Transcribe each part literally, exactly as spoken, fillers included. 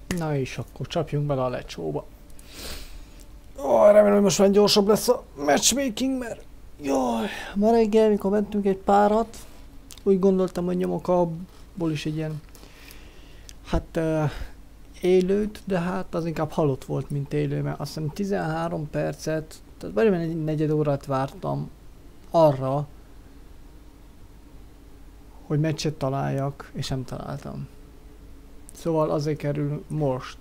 Na és akkor csapjunk bele a lecsóba. Ó, remélem, hogy most már gyorsabb lesz a matchmaking, mert jaj, ma reggel, mikor mentünk egy párat, úgy gondoltam, hogy nyomok abból is egy ilyen, hát uh, élőt, de hát az inkább halott volt, mint élő, mert azt hiszem tizenhárom percet, tehát valami egy negyed órát vártam arra, hogy meccset találjak, és nem találtam. Szóval azért kerül most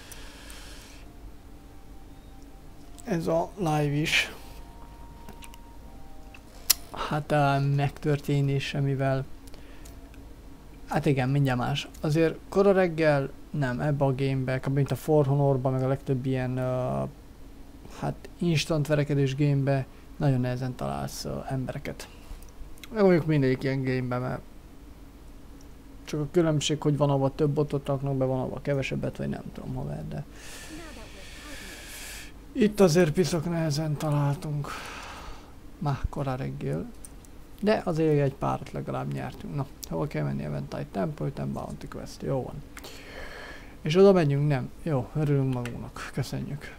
ez a live is. Hát a megtörténése, mivel hát igen, mindjárt más. Azért kora reggel nem, ebbe a gamebe, mint a For Honorban, meg a legtöbb ilyen uh, hát instant verekedés gamebe nagyon nehezen találsz uh, embereket. Meg mondjuk mindegyik ilyen gamebe, mert csak a különbség, hogy van, ahol több botot raknak be, van, ahol kevesebbet, vagy nem tudom, haver, de itt azért piszok nehezen találtunk. Már korán reggel. De azért egy párat legalább nyertünk. Na, hol kell menni? Eventide Temple, Temple Bounty Quest. Jó van. És oda megyünk? Nem. Jó, örülünk magunknak. Köszönjük.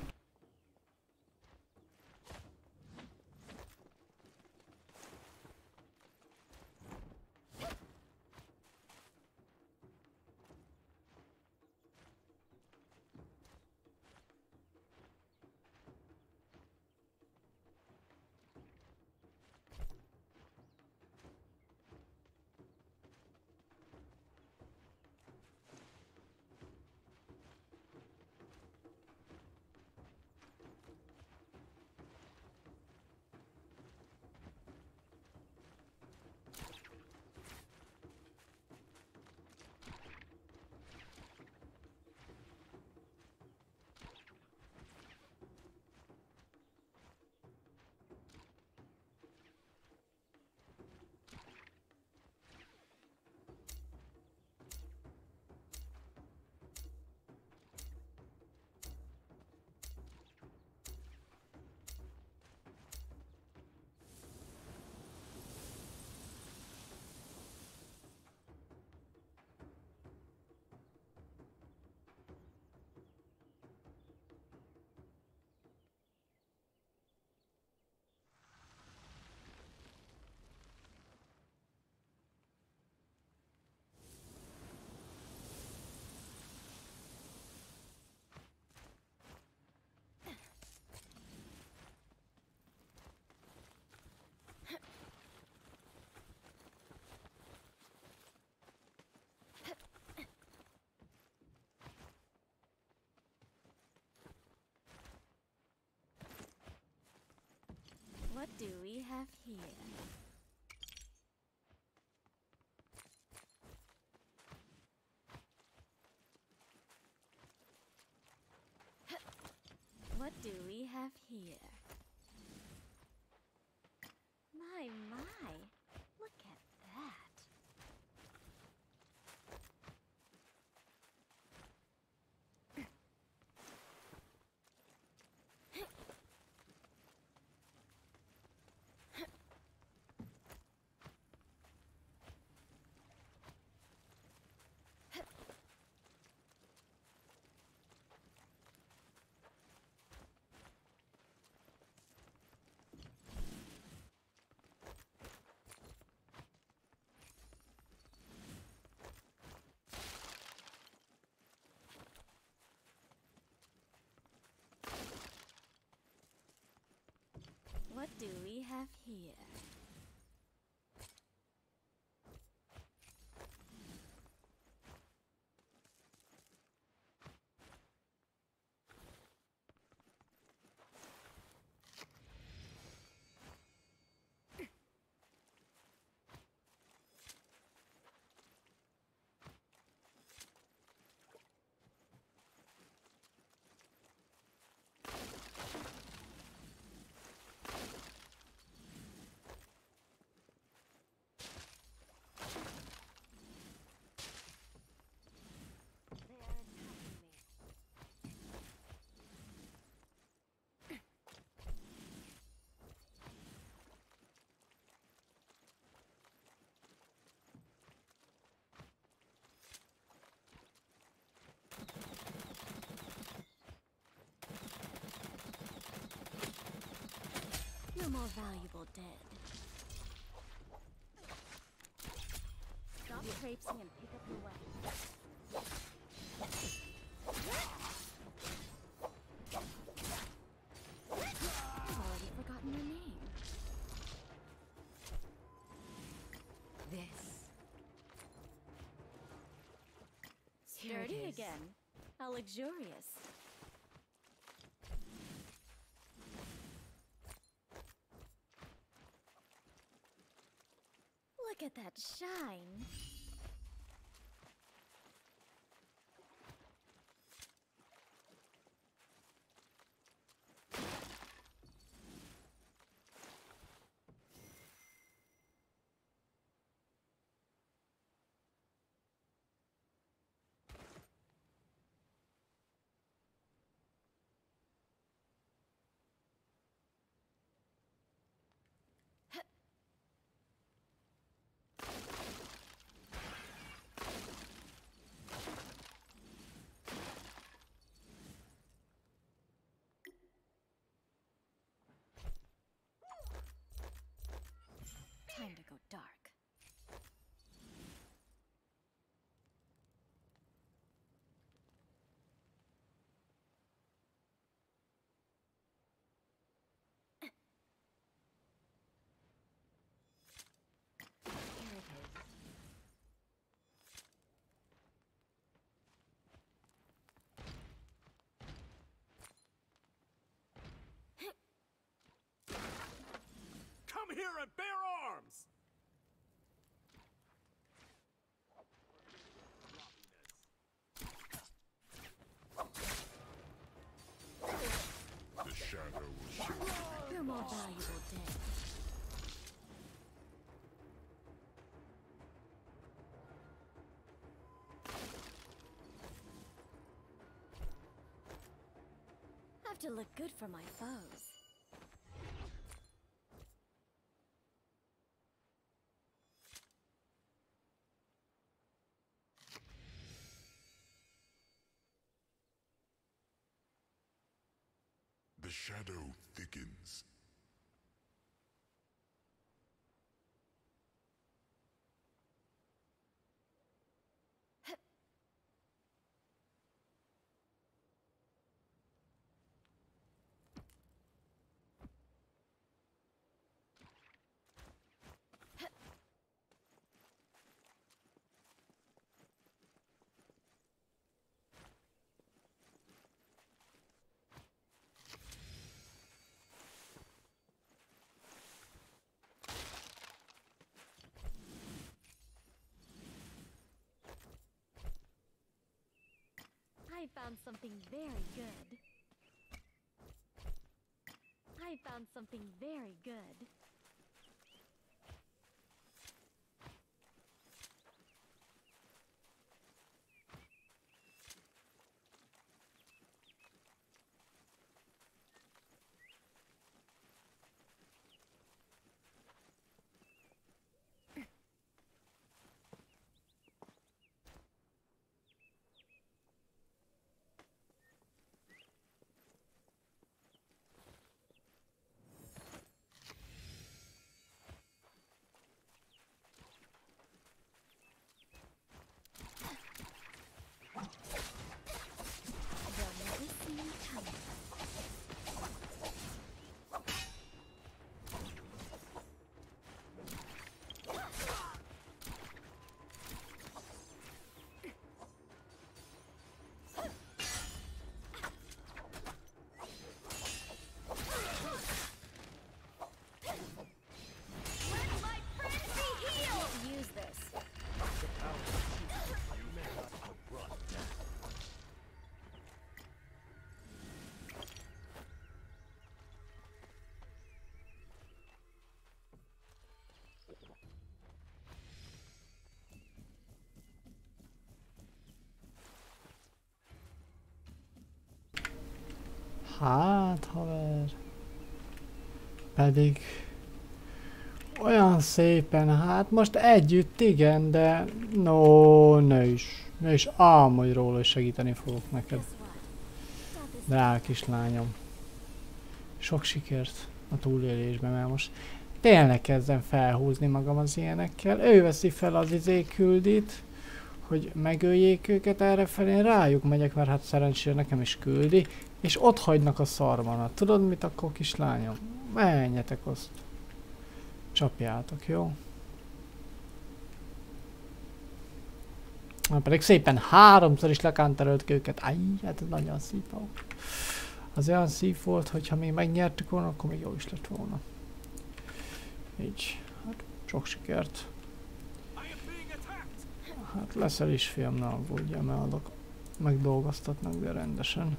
What do we have here? What do we have here? My, my, look at that. What do we have here? You're more valuable dead. Stop traipsing and pick up your weapon. I've already forgotten your name. This. Here it Sturdy is. again. How luxurious. Look at that shine. Time to go dark. Here it is. Come here and bear arms! The shadow will show you. You're more valuable dead. Have to look good for my foes. The shadow thickens. I found something very good. I found something very good. They'll never see me coming. Let my friend be healed! Use this. Hát, haver. Pedig olyan szépen, hát most együtt igen, de no, ne is. Ne is álmodj róla, hogy segíteni fogok neked. Guess what? Stop this. Drága kislányom. Sok sikert. a túlélésben, mert most tényleg kezdem felhúzni magam az ilyenekkel. Ő veszi fel az izé küldit, hogy megöljék őket errefelé, rájuk megyek, mert hát szerencsére nekem is küldi, és ott hagynak a szarvanat. Tudod mit, akkor kislányom? Menjetek azt. Csapjátok, jó? Na, pedig szépen háromszor is lekánterölt őket. Áj, hát ez nagyon szív volt. Az olyan szív volt, hogyha még megnyertük volna, akkor még jó is lett volna. Így, hát sok sikert. Hát leszel is, fiam, ne aggódjál, mert adok. Megdolgoztatnak, de rendesen.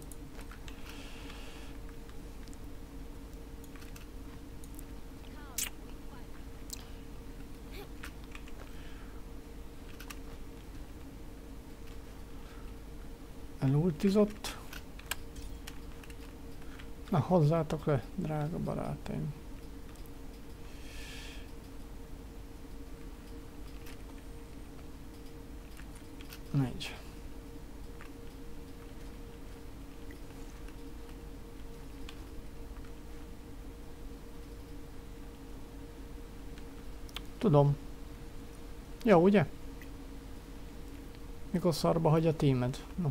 Elultizott. Na, hozzátok le, drága barátaim. Megy. Tudom. Jó, ugye? Mikor szarba hagy a tímed? No.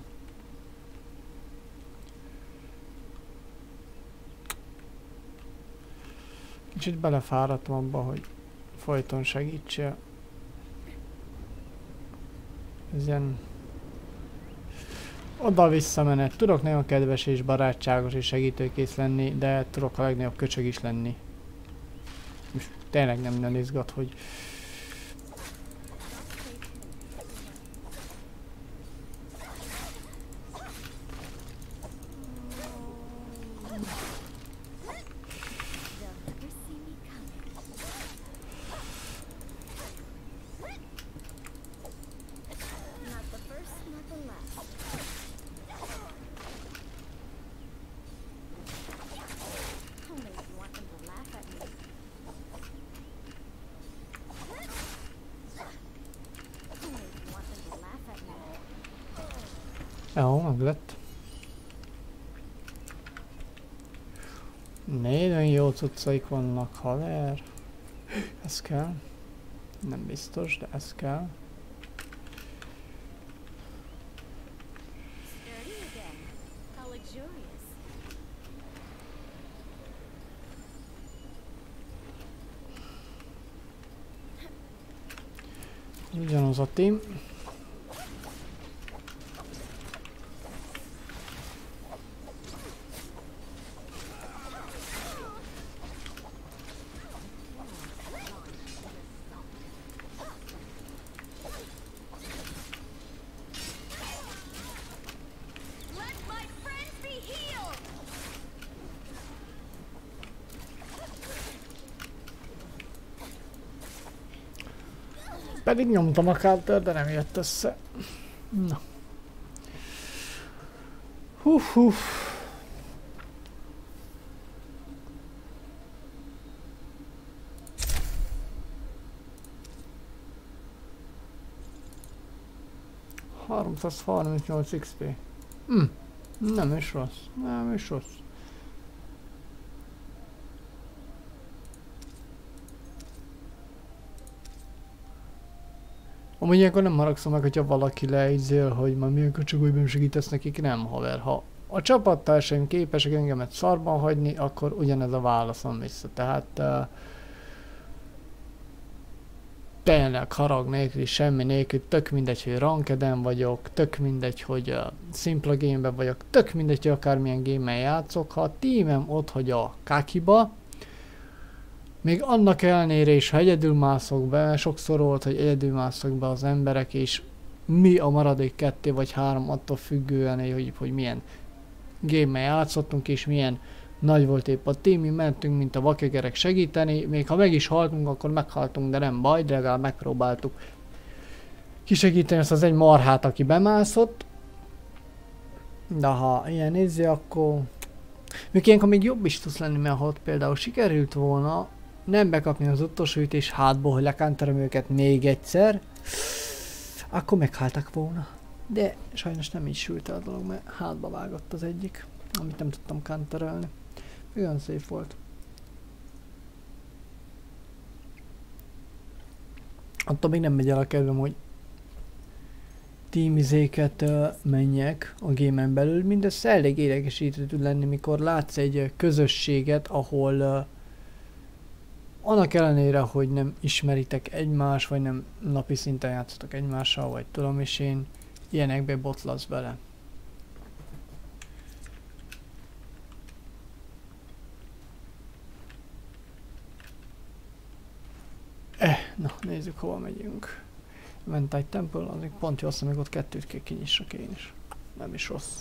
Kicsit belefáradtam abba, hogy folyton segítsél. Ez ilyen oda-vissza menet. Tudok nagyon kedves és barátságos és segítőkész lenni, de tudok a legnagyobb köcsög is lenni. Most tényleg nem nagyon izgat, hogy jó, meg lett. Nagyon jó cuccaik vannak, haver. Ez kell. Nem biztos, de ez kell. Ugyanaz a tím. Pedig nyomtam a counter, de nem jött össze. Na. Hú, hú. háromszázharmincnyolc iksz pé. Hm. Nem is rossz. Nem is rossz. Amúgy ilyenkor nem haragszom meg, hogyha valaki leizél, hogy már milyen köcsögújban segítesz nekik, nem haver. Ha a csapattársaim képesek engemet szarban hagyni, akkor ugyanez a válaszom vissza. Tehát uh, tényleg harag nélkül, semmi nélkül, tök mindegy, hogy rankeden vagyok, tök mindegy, hogy uh, szimpla gameben vagyok, tök mindegy, hogy akármilyen game-en játszok, ha a tímem ott hagy a kakiba, még annak ellenére is, ha egyedül mászok be, sokszor volt, hogy egyedül mászok be az emberek, és mi a maradék kettő vagy három attól függően, hogy, hogy milyen game-mel játszottunk, és milyen nagy volt épp a team, mi mentünk, mint a vakegerek segíteni, még ha meg is haltunk, akkor meghaltunk, de nem baj, de legalább megpróbáltuk kisegíteni azt az egy marhát, aki bemászott. De ha ilyen izzi, akkor... Még ilyenkor még jobb is tudsz lenni, mert ha ott például sikerült volna nem bekapni az utolsó ütés hátból, hogy lekánterem őket még egyszer, akkor meghaltak volna. De sajnos nem így sült el a dolog, mert hátba vágott az egyik, amit nem tudtam counterelni. Olyan szép volt. attól még nem megy el a kedvem, hogy tímizéket uh, menjek a gémen belül. Mindez elég éregesítő tud lenni, mikor látsz egy uh, közösséget, ahol uh, annak ellenére, hogy nem ismeritek egymást, vagy nem napi szinten játszotok egymással, vagy tudom is én, ilyenekbe botlasz bele. Eh, na nézzük hova megyünk. Ventai Temple, azért pont jó, azt még ott kettőt kell kinyissak én is. Nem is rossz.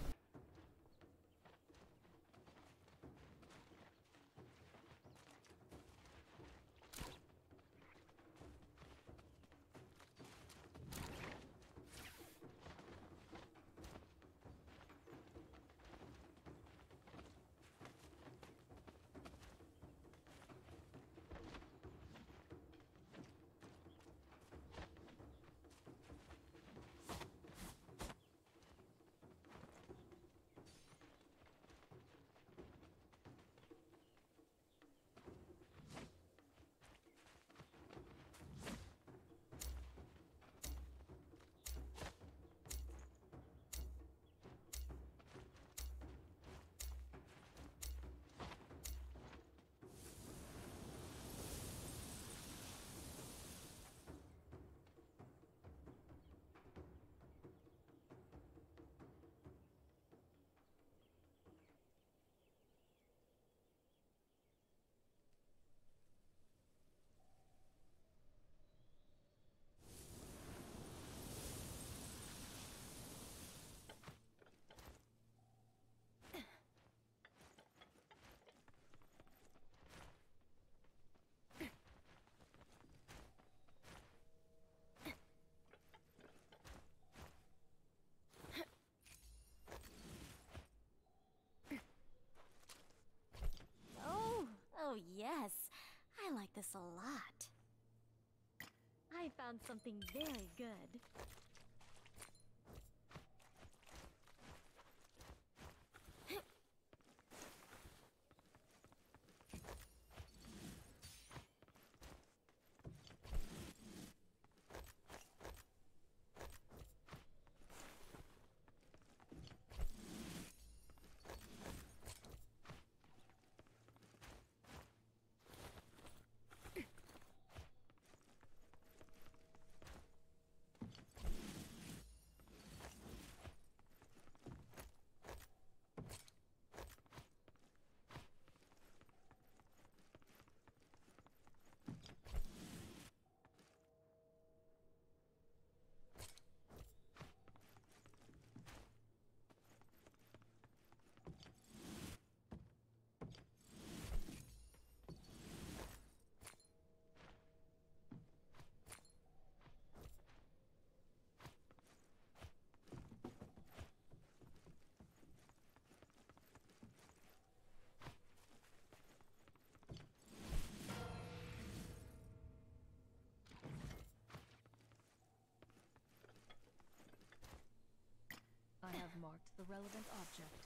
Oh, oh yes. I like this a lot. I found something very good. I have marked the relevant object.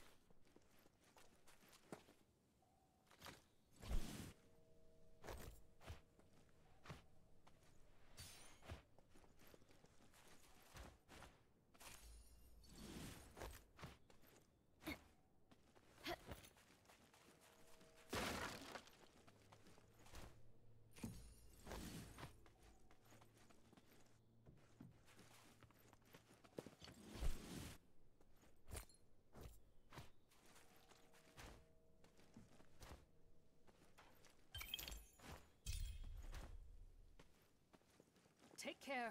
Take care.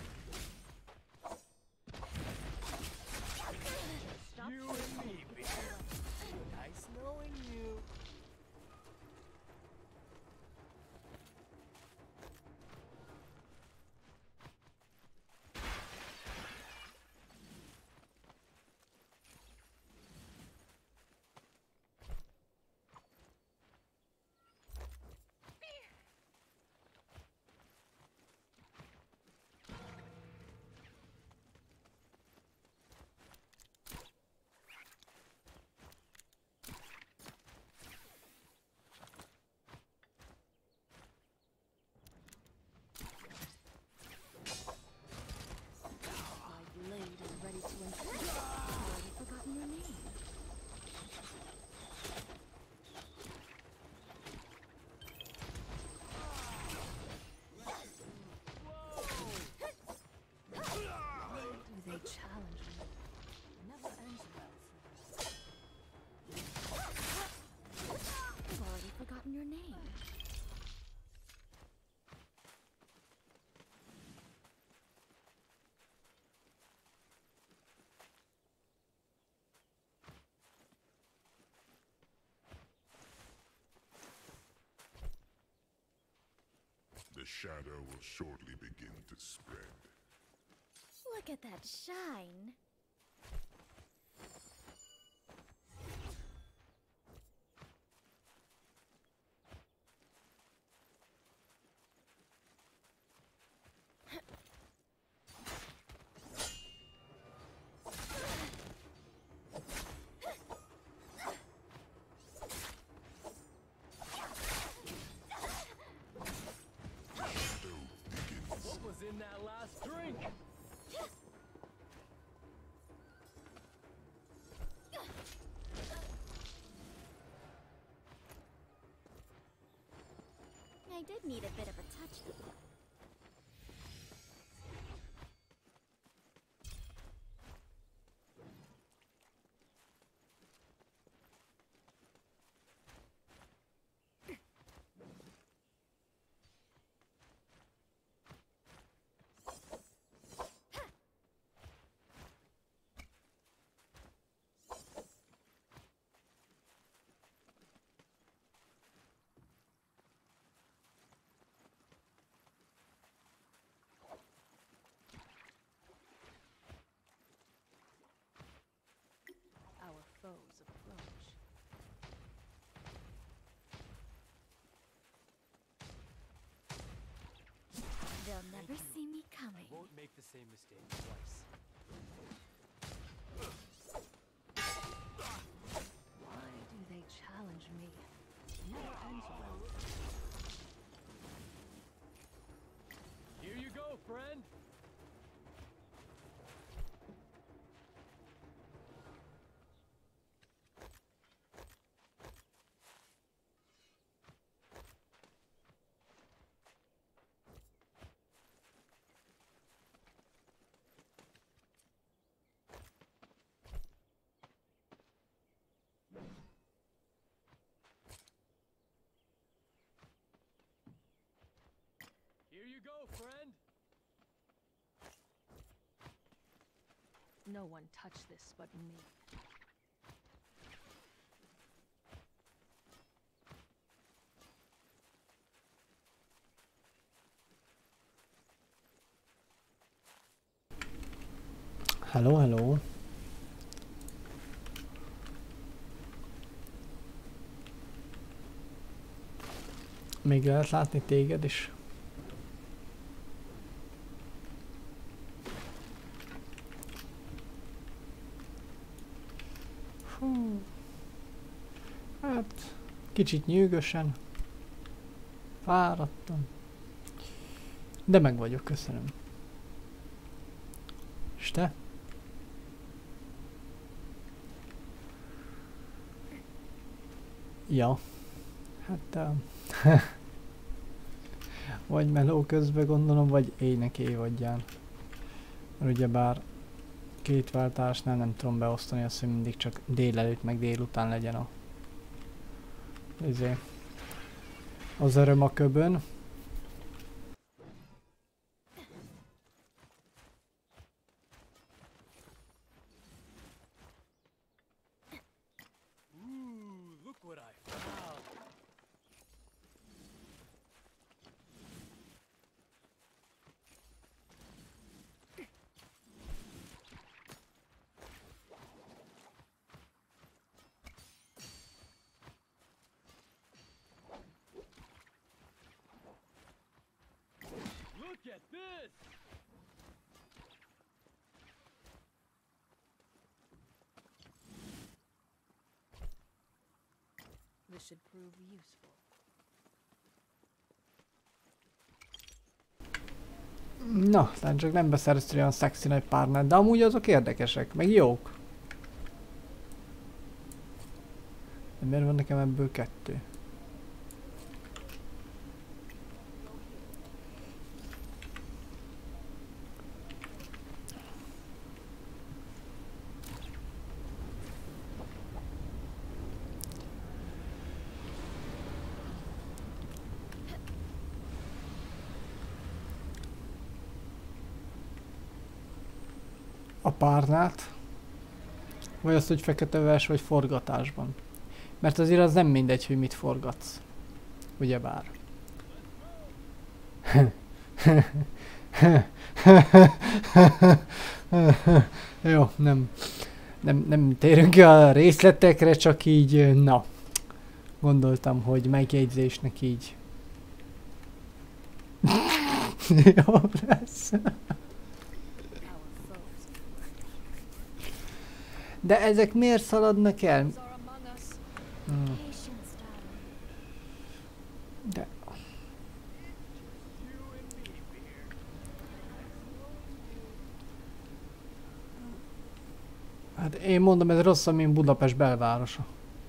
You and me, baby. shadow will shortly begin to spread. Look at that shine. What was in that last drink? I did need a bit of a touch-up. Our foes approach. They'll never see me coming. Won't make the same mistake twice. Why do they challenge me? Never ends well. Here you go, friend. Here you go, friend. No one touched this but me. Hello, hello. Még lehet látni téged is. Hú. Hát, kicsit nyűgösen. Fáradtam. De meg vagyok, köszönöm. És te? Ja. Hát... Uh, vagy meló közben gondolom, vagy ének évadján. Mert ugyebár két váltásnál nem tudom beosztani azt, hogy mindig csak délelőtt meg délután legyen a... Izé... az öröm a köbön. Ooh, look what I found. Look at this! This should prove useful. Na, talán csak nem beszereztél olyan szexi nagy párnát, de amúgy azok érdekesek, meg jók. De miért van nekem ebből kettő? A párnát, vagy azt, hogy fekete vers, vagy forgatásban. Mert azért az nem mindegy, hogy mit forgatsz. Ugyebár. Jó, nem, nem, nem térünk ki a részletekre, csak így, na, gondoltam, hogy megjegyzésnek így. Jó lesz. De ezek miért szaladnak el? Hmm. Patience, darling. De... Hát én mondom, ez rosszabb, mint Budapest belvárosa.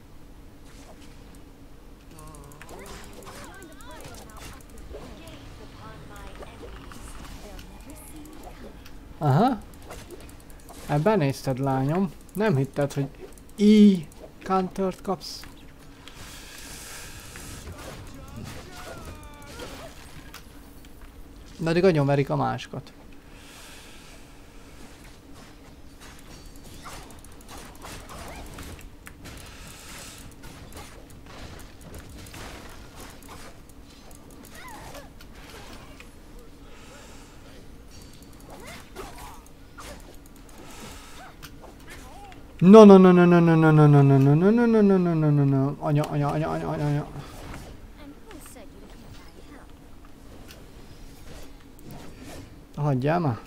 Aha. Ebben nézted, lányom. Nem hitted, hogy I countert kapsz. De addig agyon verik a másikat. No no no no no no no no no no no no no no no no no no no anya anya anya anya anya anya. And who said you can't buy help? Hagyjál már.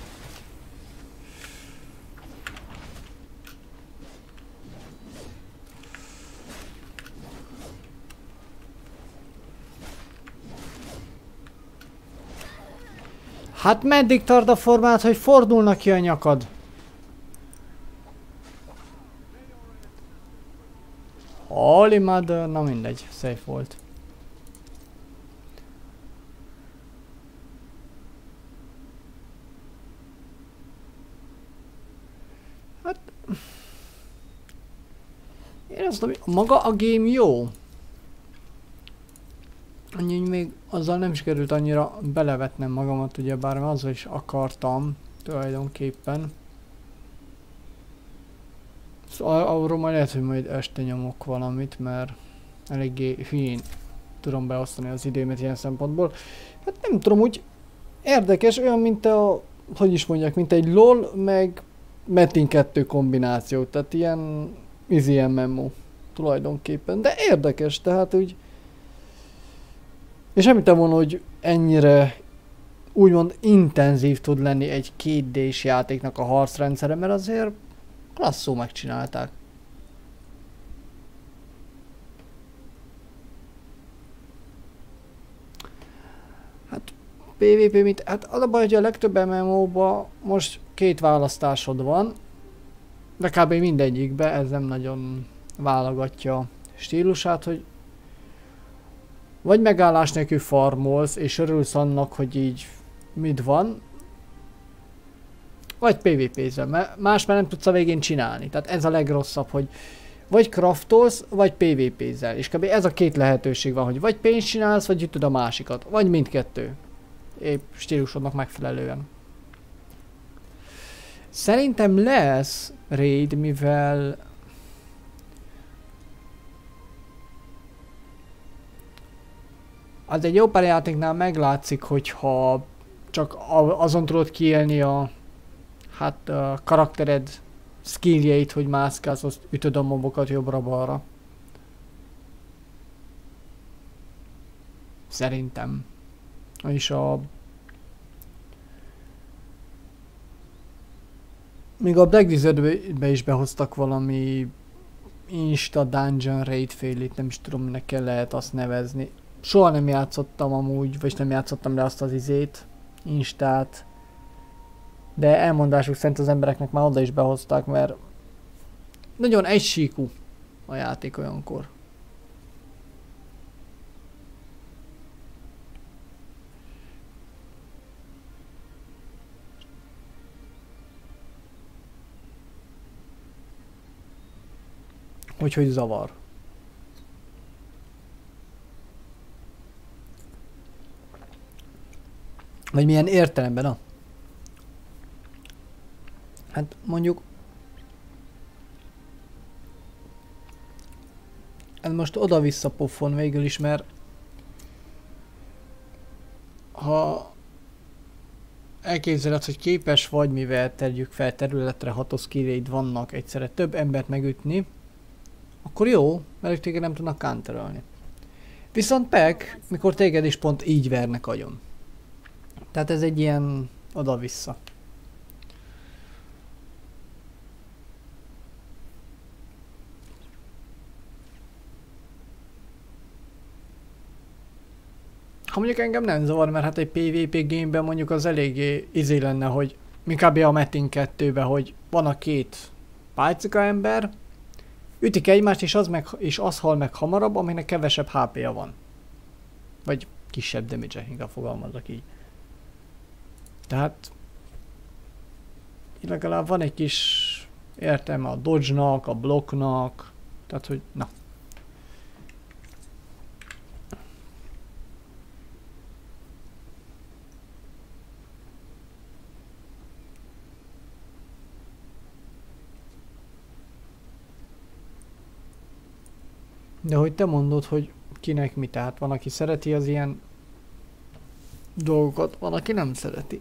Hát meddig tart a formát, hogy fordulnak ki a nyakad? Holy mother, na mindegy, safe volt. Hát... Én azt mondom, maga a game jó. Annyi, hogy még azzal nem is került annyira belevetnem magamat, ugye bár azzal is akartam tulajdonképpen. Szóval arról majd lehet, hogy majd este nyomok valamit, mert eléggé hülyén tudom beosztani az időmet ilyen szempontból. Hát nem tudom, úgy érdekes, olyan, mint a, hogy is mondják, mint egy LOL, meg Metin kettő kombináció, tehát ilyen easy em em o tulajdonképpen, de érdekes, tehát úgy... És nem hittem volna, hogy ennyire úgymond intenzív tud lenni egy két dés játéknak a harcrendszere, mert azért klasszul megcsinálták. Hát pé vé pé mit? Hát az a baj, hogy a legtöbb em em o-ba most két választásod van, de kb. Mindegyikbe ez nem nagyon válogatja a stílusát, hogy vagy megállás nélkül farmolsz, és örülsz annak, hogy így mit van, vagy pé vé pézel, mert más már nem tudsz a végén csinálni. Tehát ez a legrosszabb, hogy vagy craftolsz, vagy pé vé pézel. És kb. Ez a két lehetőség van, hogy vagy pénzt csinálsz, vagy ütöd a másikat. Vagy mindkettő. Épp stílusodnak megfelelően. Szerintem lesz raid, mivel... Az egy jó pár játéknál meglátszik, hogyha csak azon tudod kiélni a hát a karaktered skilljeit, hogy mászkálsz, azt ütöd a mobokat jobbra-balra. Szerintem. És a... Még a Black Desert-be is behoztak valami Insta Dungeon Raid félit, nem is tudom, minek kell lehet azt nevezni. Soha nem játszottam amúgy, vagy nem játszottam le azt az izét, Instát. De elmondásuk szerint az embereknek már oda is behozták, mert nagyon egysíkú a játék olyankor. Úgyhogy zavar. Vagy milyen értelemben, na? Hát mondjuk... Ez most oda-vissza pofon végül is, mert... ha elképzeled, hogy képes vagy, mivel tegyük fel területre ható skilleid vannak egyszerre több embert megütni, akkor jó, mert ők téged nem tudnak counterölni. Viszont pek, mikor téged is pont így vernek agyon. Tehát ez egy ilyen oda-vissza. Ha mondjuk engem nem zavar, mert hát egy pé vé pé gameben mondjuk az eléggé izé lenne, hogy inkább a Metin kettőben, hogy van a két pálcika ember, ütik egymást, és az, meg, és az hal meg hamarabb, aminek kevesebb há pé-ja van. Vagy kisebb damage-e, inkább fogalmazok így. Tehát legalább van egy kis értelme a dodge-nak, a blokknak, tehát hogy na. De hogy te mondod, hogy kinek mi, tehát van, aki szereti az ilyen dolgokat, van, aki nem szereti.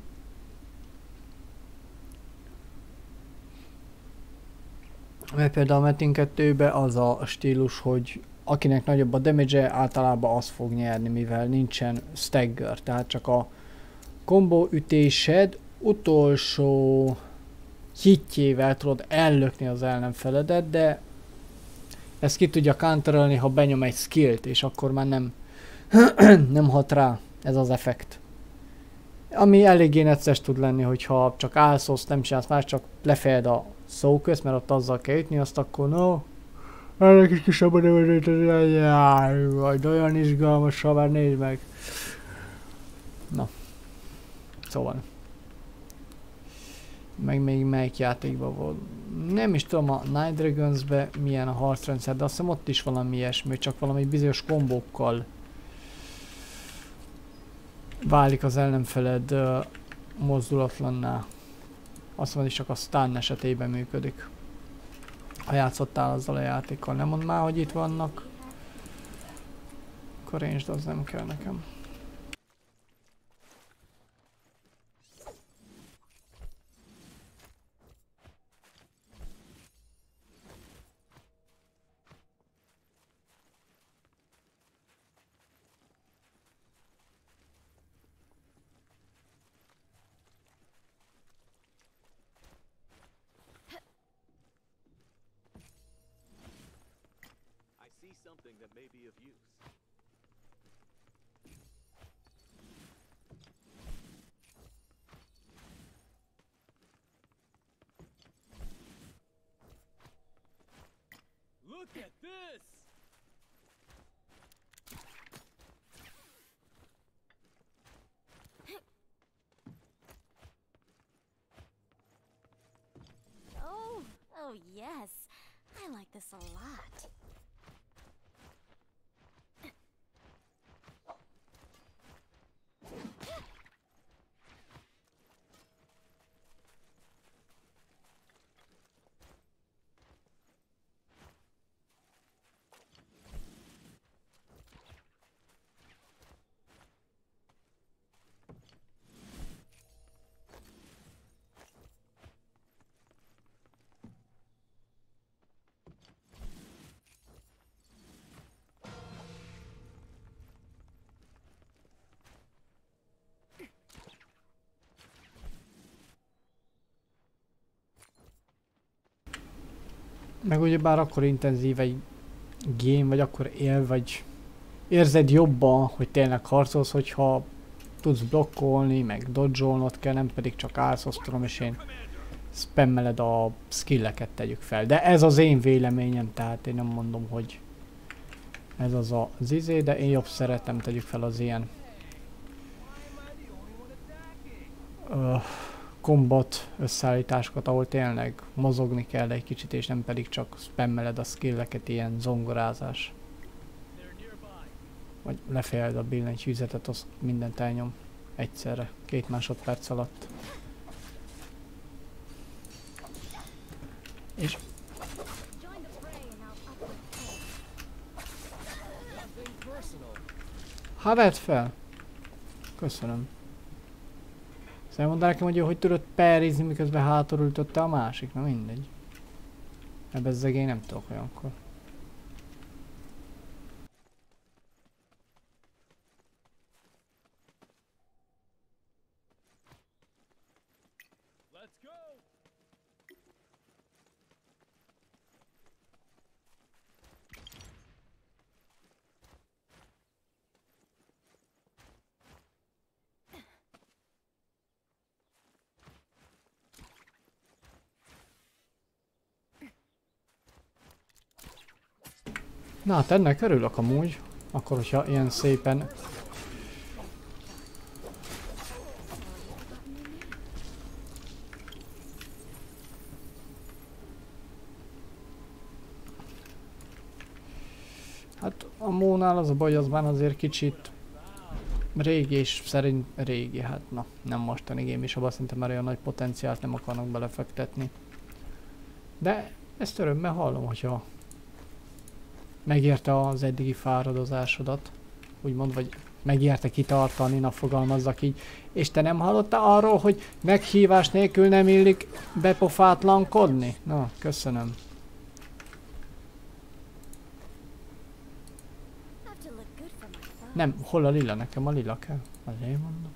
Mert például a Metin kettőben az a stílus, hogy akinek nagyobb a damage-e, általában az fog nyerni, mivel nincsen stagger, tehát csak a combo ütésed utolsó hitjével tudod ellökni az ellenfeledet, de ezt ki tudja counterölni, ha benyom egy skillt, és akkor már nem, nem hat rá ez az effekt. Ami eléggé necces tud lenni, hogyha csak állsz, azt nem csinálsz más, csak lefejed a szó közt, mert ott azzal kell ütni, azt akkor no. Ennek is kisebb a nevezőt, majd olyan izgalmas, ha már nézd meg. Na. Szóval. Meg még melyik játékban volt. Nem is tudom, a Night Dragons-be milyen a harcrendszer, de azt hiszem ott is valami ilyesmi, csak valami bizonyos kombókkal válik az ellenfeled uh, mozdulatlanná. Azt mondja, csak a stun esetében működik. Ha játszottál azzal a játékkal, nem mondd már, hogy itt vannak. Akkor range, az nem kell nekem. Something that may be of use. Look at this! Oh, oh yes. I like this a lot. Meg ugyebár akkor intenzív egy game, vagy akkor él, vagy érzed jobban, hogy tényleg harcolsz, hogyha tudsz blokkolni, meg dodge-olnod kell, nem pedig csak állsz, azt tudom, és én spammeled a skilleket, tegyük fel. De ez az én véleményem, tehát én nem mondom, hogy ez az az izé, de én jobb szeretem, tegyük fel az ilyen uh, combat összeállításokat, ahol tényleg mozogni kell egy kicsit, és nem pedig csak spammeled a skilleket, ilyen zongorázás. Vagy lefejeld a billentyűzetet, azt mindent elnyom egyszerre, két másodperc alatt. És ha vedd fel! köszönöm. Szóval mondd nekem, hogy ő hogy tudod perizni, miközben hátul ütötte a másik, na mindegy. Ebbe bezzeg én nem tudok olyankor. Let's go! Na hát ennek örülök amúgy. Akkor, hogyha ilyen szépen... Hát a Mónál az a baj, az már azért kicsit régi, és szerint régi, hát na, nem mostani game is, abban szerintem már olyan nagy potenciált nem akarnak belefektetni. De ezt örömmel hallom, hogyha megérte az eddigi fáradozásodat, úgymond, vagy megérte kitartani, na fogalmazzak így, és te nem hallottál arról, hogy meghívás nélkül nem illik bepofátlankodni? Na, köszönöm. Have to look good for my phone. Nem, hol a lila? Nekem a lila kell. Azért mondom.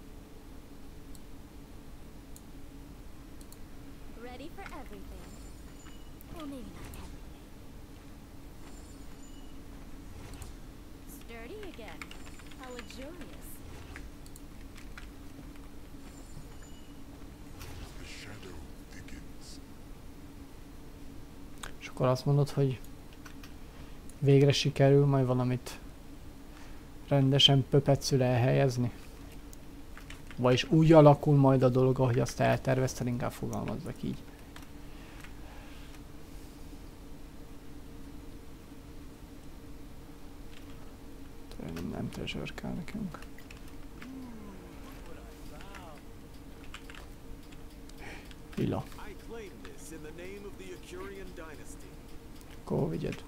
Ready for everything. Well, maybe not everything. Sturdy again. How luxurious. The shadow thickens. És akkor azt mondod, hogy végre sikerül majd valamit rendesen pöpecül elhelyezni? Vagyis úgy alakul majd a dolog, ahogy azt eltervezted, inkább fogalmazzak így. Nem, nem treasure kell nekünk. Lila. I claim this in the name of the Acurian dynasty. Akkor vigyed.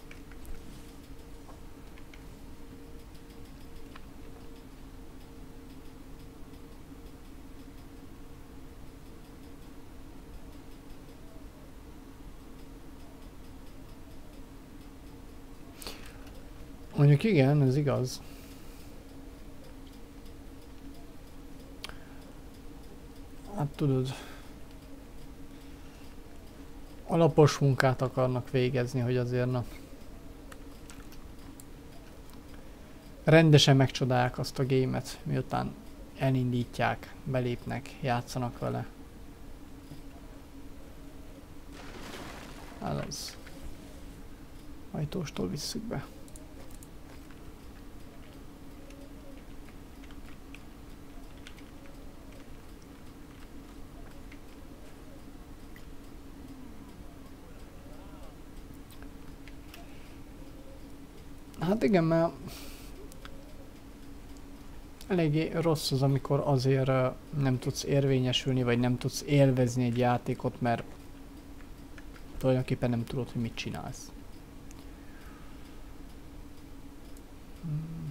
Mondjuk igen, ez igaz. Hát tudod, alapos munkát akarnak végezni, hogy azért na rendesen megcsodálják azt a gémet, miután elindítják, belépnek, játszanak vele. Hát az ajtóstól visszük be. Hát igen, mert eléggé rossz az, amikor azért uh, nem tudsz érvényesülni, vagy nem tudsz élvezni egy játékot, mert tulajdonképpen nem tudod, hogy mit csinálsz. Hmm.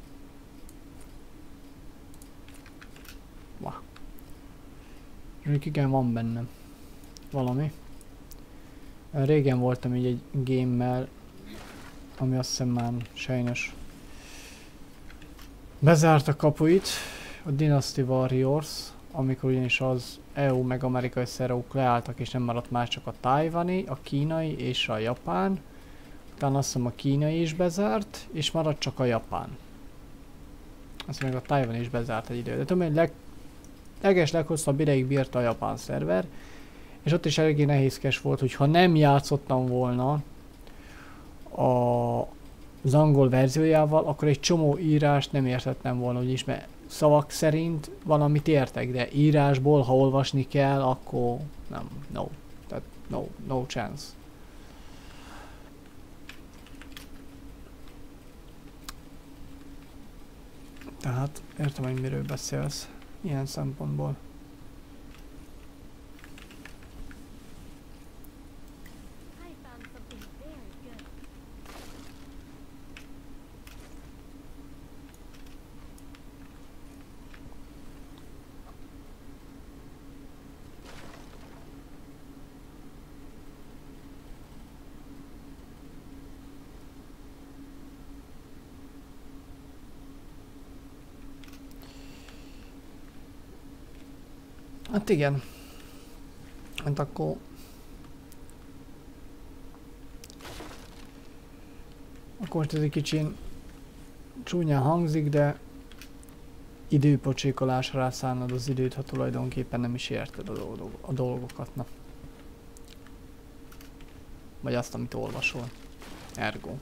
Wow. Mondjuk igen, van bennem valami. Régen voltam így egy game-mel, ami azt hiszem már sajnos bezárt a kapuit, a Dynasty Warriors, amikor ugyanis az é u meg amerikai szereuk leálltak, és nem maradt már csak a tajvani, a kínai és a japán. Utána azt hiszem a kínai is bezárt, és maradt csak a japán. Azt meg a tajvani is bezárt egy idő. De tudom, hogy leg, leges leghosszabb ideig bírta a japán szerver, és ott is eléggé nehézkes volt, hogy ha nem játszottam volna a, az angol verziójával, akkor egy csomó írást nem értettem volna, úgyis, mert szavak szerint valamit értek, de írásból, ha olvasni kell, akkor nem, no, tehát no, no chance. Tehát értem, hogy miről beszélsz ilyen szempontból. I found something very good. Hát igen. Hát akkor... Akkor most ez egy kicsin csúnyán hangzik, de időpocsékolásra rászállnod az időt, ha tulajdonképpen nem is érted a, dolgok, a dolgokat. Na. Vagy azt, amit olvasol. Ergo.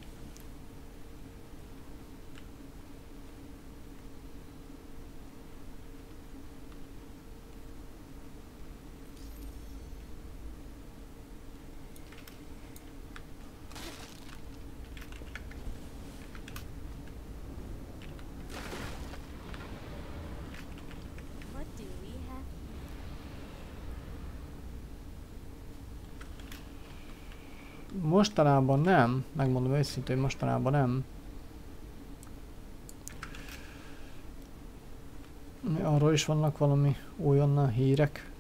What do we have? Mostanában nem. Megmondom őszintén, hogy mostanában nem. Arról is vannak valami újonnan hírek.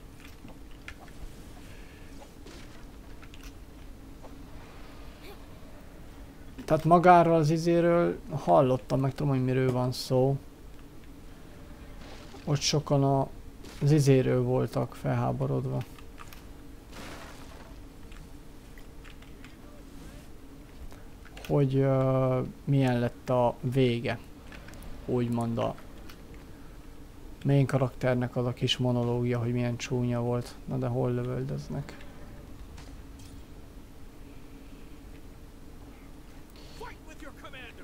Tehát magáról az izéről hallottam, meg tudom, hogy miről van szó. Ott sokan a, az izéről voltak felháborodva. Hogy uh, milyen lett a vége. Úgymond a main karakternek az a kis monológia, hogy milyen csúnya volt. Na de hol lövöldöznek? Fight with your commander!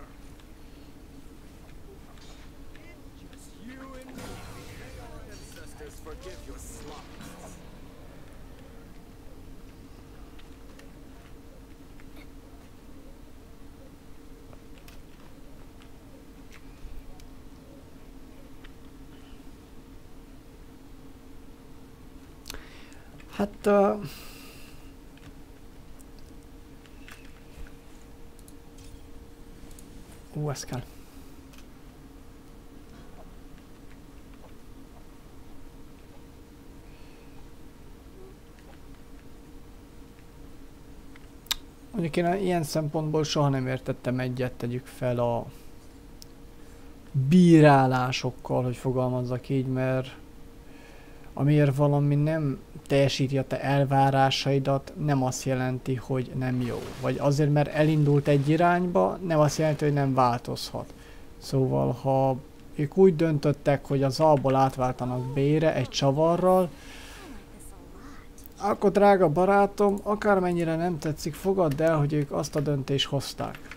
Just you and me. May our ancestors forgive your sloppiness. Hát... Uh, Ú, ez kell. Mondjuk én ilyen szempontból soha nem értettem egyet, tegyük fel a bírálásokkal, hogy fogalmazzak így, mert amiért valami nem teljesíti a te elvárásaidat, nem azt jelenti, hogy nem jó. Vagy azért, mert elindult egy irányba, nem azt jelenti, hogy nem változhat. Szóval, ha ők úgy döntöttek, hogy az A-ból átváltanak B-re egy csavarral, akkor drága barátom, akármennyire nem tetszik, fogadd el, hogy ők azt a döntést hozták.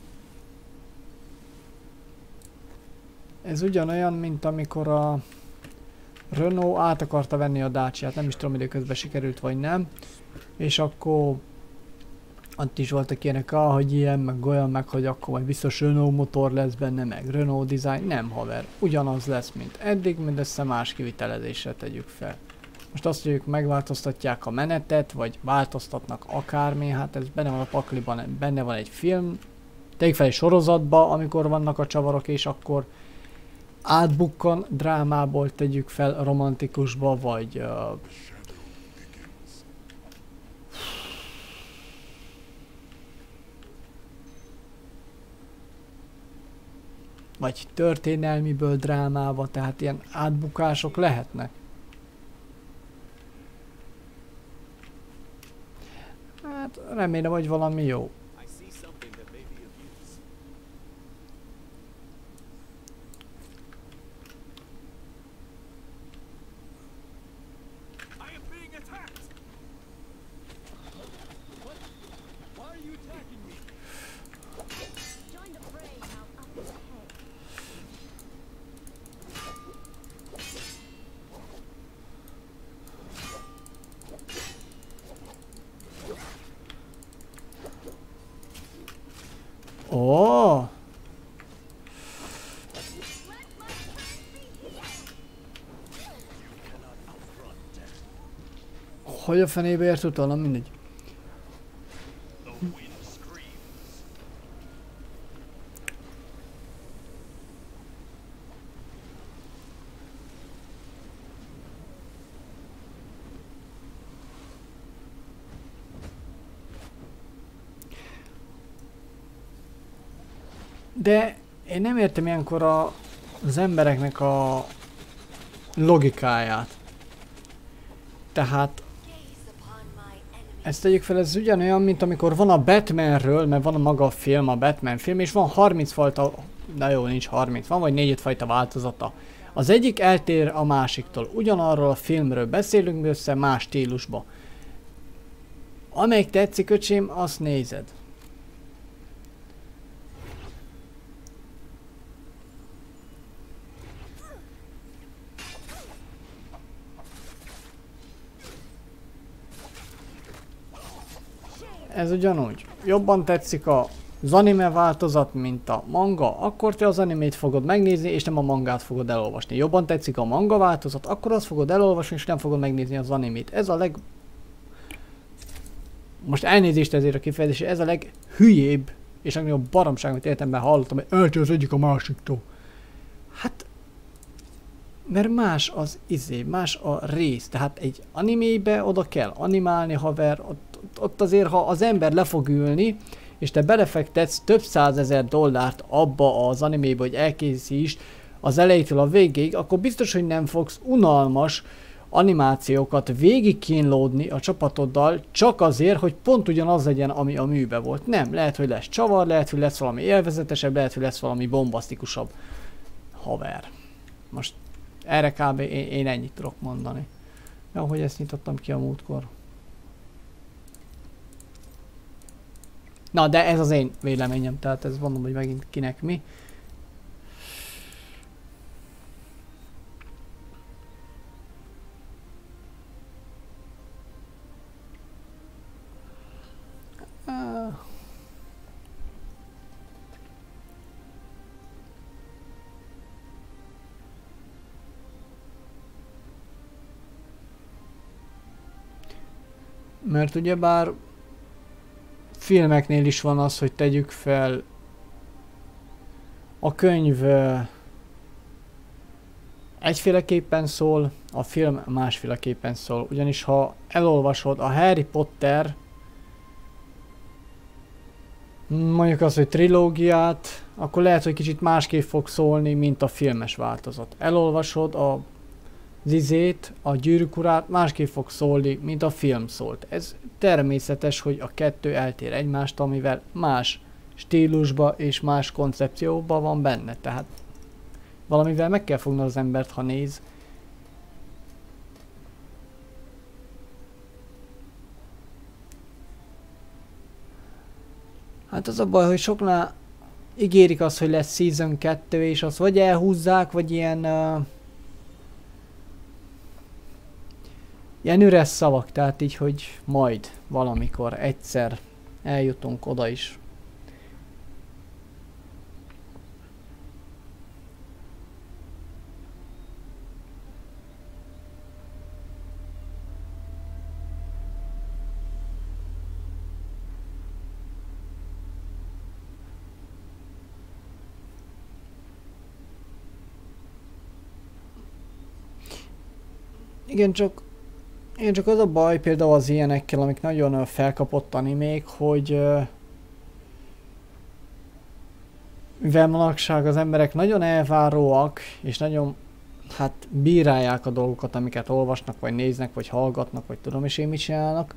Ez ugyanolyan, mint amikor a Renault át akarta venni a Dacia-t, nem is tudom, időközben sikerült vagy nem, és akkor ott is voltak ilyenek, ah, hogy ilyen, meg olyan, meg hogy akkor majd biztos Renault motor lesz benne, meg Renault design, nem haver, ugyanaz lesz, mint eddig, mindössze más kivitelezésre tegyük fel. Most azt, hogy ők megváltoztatják a menetet, vagy változtatnak akármi, hát ez benne van a pakliban, benne van egy film, tegyük fel egy sorozatba, amikor vannak a csavarok, és akkor átbukkan drámából, tegyük fel romantikusba, vagy uh, vagy történelmiből drámába, tehát ilyen átbukások lehetnek. Hát remélem, hogy valami jó. I see something that may be of use. I am being attacked! What? Why are you attacking me? Join the fray now up ahead. Ó! Hogy a fenébe ért utána, mindegy. De én nem értem ilyenkor a, az embereknek a logikáját. Tehát ezt tegyük fel, ez ugyanolyan, mint amikor van a Batmanről, mert van a maga a film, a Batman film, és van harminc fajta, na jó, nincs harminc, van vagy négy-öt fajta változata. Az egyik eltér a másiktól. Ugyanarról a filmről beszélünk, de össze más stílusba. Amelyik tetszik, öcsém, azt nézed. Ez ugyanúgy. Jobban tetszik az anime változat, mint a manga, akkor te az animét fogod megnézni, és nem a mangát fogod elolvasni. Jobban tetszik a manga változat, akkor azt fogod elolvasni, és nem fogod megnézni az animét. Ez a leg... Most elnézést ezért a kifejezés, ez a leghülyébb, és legnagyobb baromság, amit életemben hallottam, hogy eltér az egyik a másiktól. Hát... Mert más az izé, más a rész. Tehát egy animébe oda kell animálni, haver, ott, ott azért, ha az ember le fog ülni, és te belefektetsz több százezer dollárt abba az animébe, hogy elkészítsd az elejétől a végéig, akkor biztos, hogy nem fogsz unalmas animációkat végig kínlódni a csapatoddal, csak azért, hogy pont ugyanaz legyen, ami a műbe volt. Nem, lehet, hogy lesz csavar, lehet, hogy lesz valami élvezetesebb, lehet, hogy lesz valami bombasztikusabb. Haver. Most erre kb. Én, én ennyit tudok mondani. Jó, hogy ezt nyitottam ki a múltkor. Na, de ez az én véleményem, tehát ez mondom, hogy megint kinek mi. Mert ugyebár filmeknél is van az, hogy tegyük fel a könyv egyféleképpen szól, a film másféleképpen szól. Ugyanis ha elolvasod a Harry Potter, mondjuk az, hogy trilógiát, akkor lehet, hogy kicsit másképp fog szólni, mint a filmes változat. Elolvasod a Zizét, a Gyűrűk urát, másképp fog szólni, mint a film szólt. Ez természetes, hogy a kettő eltér egymástól, mivel más stílusba és más koncepcióba van benne. Tehát valamivel meg kell fogni az embert, ha néz. Hát az a baj, hogy soknál ígérik azt, hogy lesz Season kettő, és azt vagy elhúzzák, vagy ilyen... Uh, Ilyen üres szavak, tehát így, hogy majd valamikor egyszer eljutunk oda is. Igen, csak Igen, csak az a baj például az ilyenekkel, amik nagyon felkapott animék, hogy mivel manapság az emberek nagyon elváróak, és nagyon hát bírálják a dolgokat, amiket olvasnak, vagy néznek, vagy hallgatnak, vagy tudom is én mit csinálnak.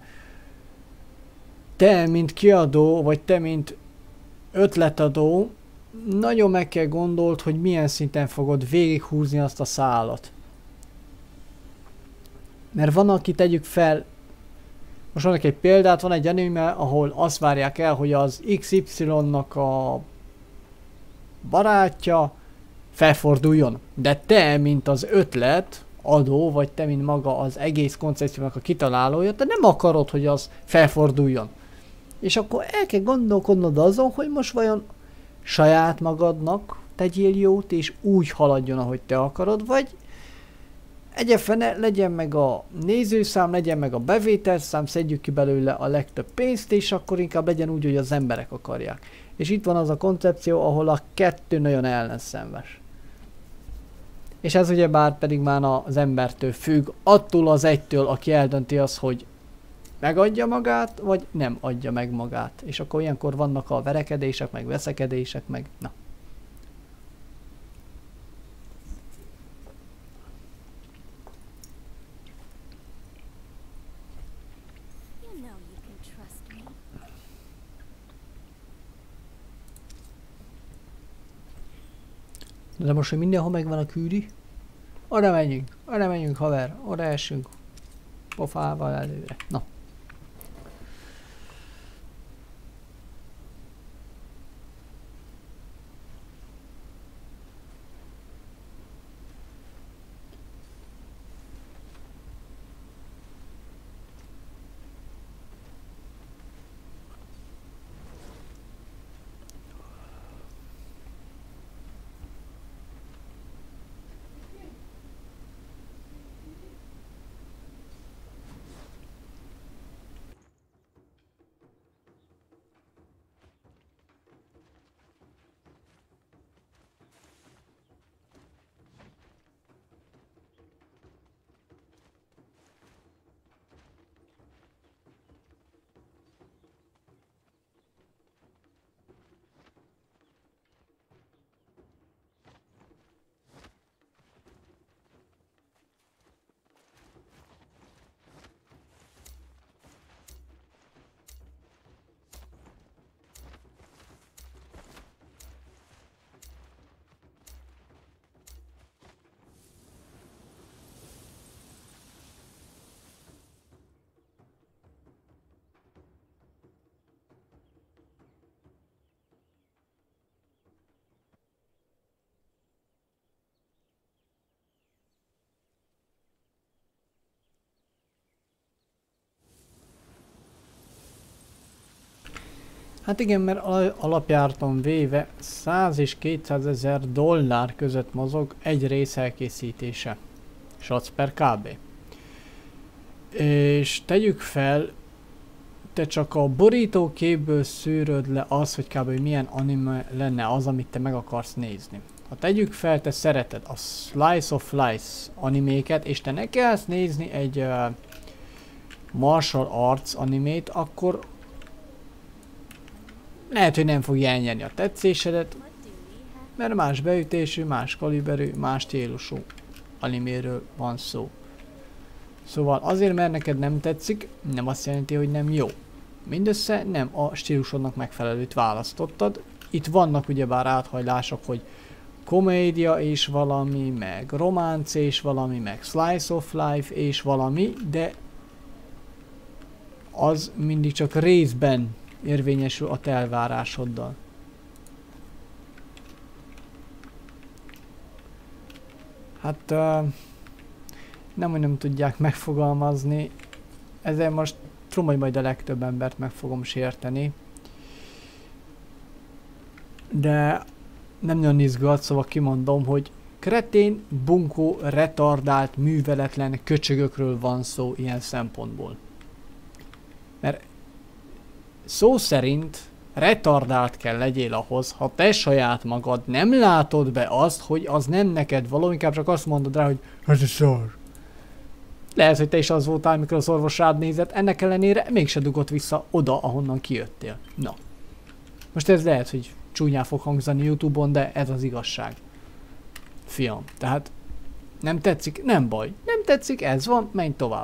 Te, mint kiadó, vagy te, mint ötletadó, nagyon meg kell gondold, hogy milyen szinten fogod végighúzni azt a szálat. Mert van, aki tegyük fel, most mondok egy példát, van egy anime, ahol azt várják el, hogy az iksz ipszilonnak a barátja felforduljon. De te, mint az ötlet adó, vagy te, mint maga az egész koncepciónak a kitalálója, te nem akarod, hogy az felforduljon. És akkor el kell gondolkodnod azon, hogy most vajon saját magadnak tegyél jót, és úgy haladjon, ahogy te akarod, vagy egyébként legyen meg a nézőszám, legyen meg a bevételszám, szedjük ki belőle a legtöbb pénzt, és akkor inkább legyen úgy, hogy az emberek akarják. És itt van az a koncepció, ahol a kettő nagyon ellenszenves. És ez ugyebár pedig már az embertől függ, attól az egytől, aki eldönti azt, hogy megadja magát, vagy nem adja meg magát. És akkor ilyenkor vannak a verekedések, meg veszekedések, meg na. trust me? De most, hogy mindenhol megvan a küldi, oda menjünk, oda menjünk haver, oda essünk. Pofával előre. Na. Hát igen, mert al- alapjáraton véve száz és kétszázezer dollár között mozog egy rész elkészítése. Shots per kb. És tegyük fel, te csak a borítóképből szűröd le az, hogy kb. Milyen anime lenne az, amit te meg akarsz nézni. Ha tegyük fel, te szereted a Slice of Life animéket, és te ne kellsz nézni egy uh, martial arts animét, akkor lehet, hogy nem fogja elnyerni a tetszésedet, What do we have? mert más beütésű, más kaliberű, más stílusú animéről van szó. Szóval azért, mert neked nem tetszik, nem azt jelenti, hogy nem jó. Mindössze nem a stílusodnak megfelelőt választottad. Itt vannak ugyebár áthajlások, hogy komédia és valami, meg románc és valami, meg slice of life és valami, de az mindig csak részben érvényesül a te elvárásoddal. Hát uh, nem, hogy nem tudják megfogalmazni, ezzel most tudom, hogy majd a legtöbb embert meg fogom sérteni. De nem nagyon izgat, szóval kimondom, hogy kretén, bunkó, retardált, műveletlen köcsögökről van szó ilyen szempontból. Mert szó szerint retardált kell legyél ahhoz, ha te saját magad nem látod be azt, hogy az nem neked való, inkább csak azt mondod rá, hogy ez a szar. Lehet, hogy te is az voltál, amikor az orvos rád nézett, ennek ellenére mégse dugott vissza oda, ahonnan kijöttél. Na. Most ez lehet, hogy csúnyán fog hangzani YouTube-on, de ez az igazság. Fiam, tehát nem tetszik, nem baj. Nem tetszik, ez van, menj tovább.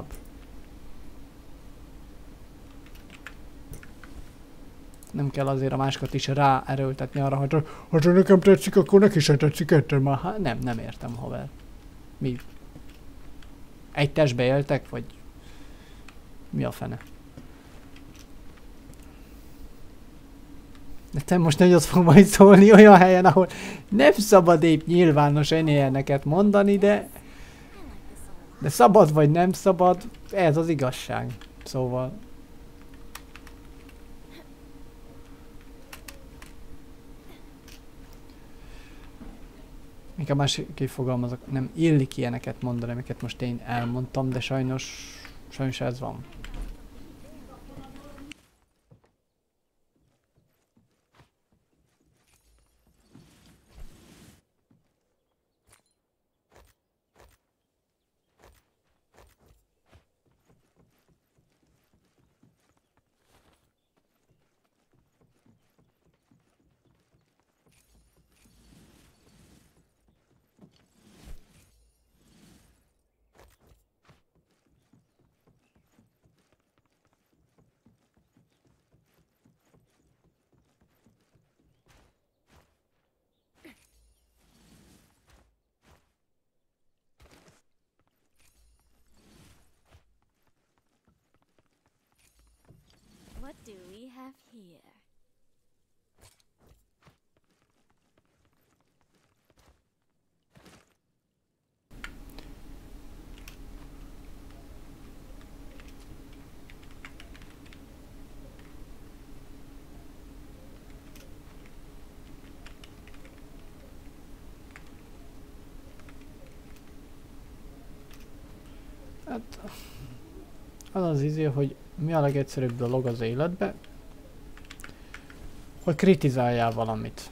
Nem kell azért a másikat is ráerőltetni arra, hogy ha nekem tetszik, akkor neki sem tetszik, értem már. Hát nem, nem értem, haver. Mi? Egy testbe éltek, vagy mi a fene? De te most nagyot fog majd szólni olyan helyen, ahol nem szabad épp nyilvánosan ilyeneket mondani, de de szabad vagy nem szabad, ez az igazság. Szóval inkább másképp fogalmazok, nem illik ilyeneket mondani, amiket most én elmondtam, de sajnos, sajnos ez van. Hát az az izé, hogy mi a legegyszerűbb dolog az életbe, hogy kritizáljál valamit.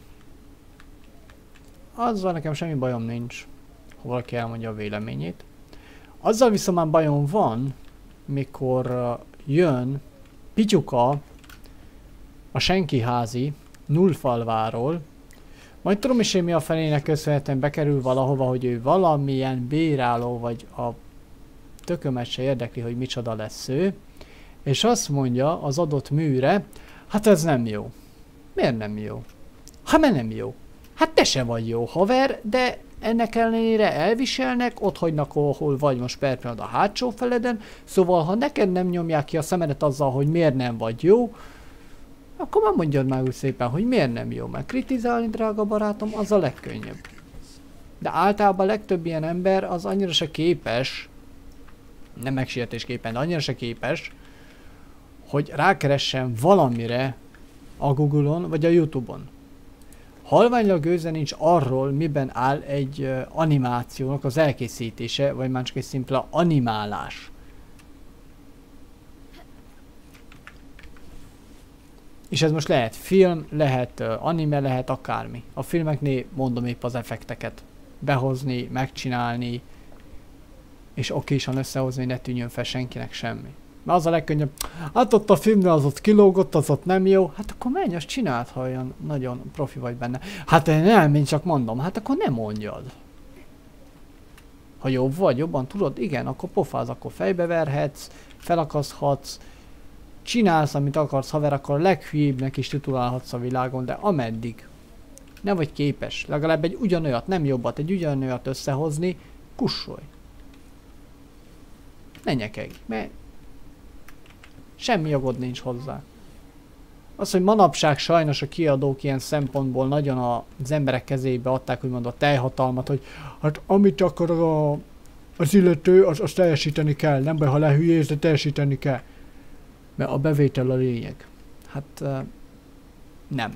Azzal nekem semmi bajom nincs, ha valaki elmondja a véleményét. Azzal viszont már bajom van, mikor uh, jön Pityuka, a senkiházi, Nullfalváról, majd tudom is én mi a felének köszönhetően bekerül valahova, hogy ő valamilyen bíráló, vagy a tökömet se érdekli, hogy micsoda lesz ő, és azt mondja az adott műre, hát ez nem jó. Miért nem jó? Hát mert nem jó. Hát te se vagy jó haver, de ennek ellenére elviselnek, ott hagynak, ahol vagy most per pillanat a hátsó feleden, szóval ha neked nem nyomják ki a szemedet azzal, hogy miért nem vagy jó, akkor már mondjad már úgy szépen, hogy miért nem jó, mert kritizálni, drága barátom, az a legkönnyebb. De általában a legtöbb ilyen ember az annyira se képes, nem megsértésképpen, de annyira se képes, hogy rákeressen valamire a Google-on vagy a YouTube-on. Halványlag gőze nincs arról, miben áll egy uh, animációnak az elkészítése, vagy már csak egy szimpla animálás. És ez most lehet film, lehet uh, anime, lehet akármi. A filmeknél mondom épp az effekteket. Behozni, megcsinálni, és okésan összehozni, hogy ne tűnjön fel senkinek semmi. Mert az a legkönnyebb, hát ott a filmnél az ott kilógott, az ott nem jó, hát akkor menj, azt csináld, ha olyan nagyon profi vagy benne. Hát nem, én csak mondom, hát akkor nem mondjad. Ha jobb vagy, jobban tudod, igen, akkor pofáz, akkor fejbeverhetsz, felakaszhatsz, csinálsz, amit akarsz, haver, akkor a leghülyébbnek is titulálhatsz a világon, de ameddig nem vagy képes legalább egy ugyanolyat, nem jobbat, egy ugyanolyat összehozni, kussolj. Ne nyekegj, mert semmi jogod nincs hozzá. Az, hogy manapság sajnos a kiadók ilyen szempontból nagyon az emberek kezébe adták úgymond a teljhatalmat, hogy hát amit akar a, az illető, az, az teljesíteni kell. Nem baj, ha lehülyéz, de teljesíteni kell. Mert a bevétel a lényeg. Hát uh, nem.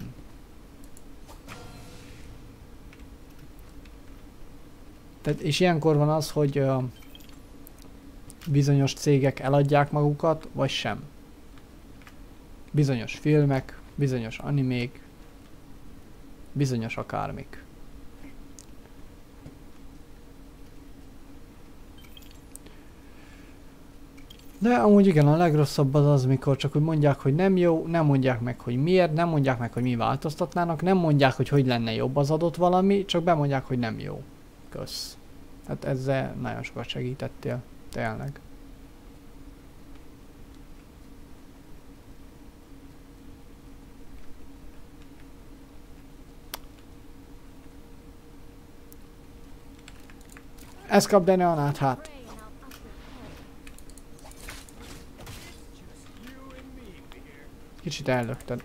Tehát, és ilyenkor van az, hogy uh, bizonyos cégek eladják magukat, vagy sem. Bizonyos filmek, bizonyos animék, bizonyos akármik. De amúgy igen, a legrosszabb az az, mikor csak úgy mondják, hogy nem jó, nem mondják meg, hogy miért, nem mondják meg, hogy mi változtatnának, nem mondják, hogy hogy lenne jobb az adott valami, csak bemondják, hogy nem jó. Kösz. Hát ezzel nagyon sokat segítettél. Tényleg. Ez kap Deneanát, hát. Kicsit ellökted.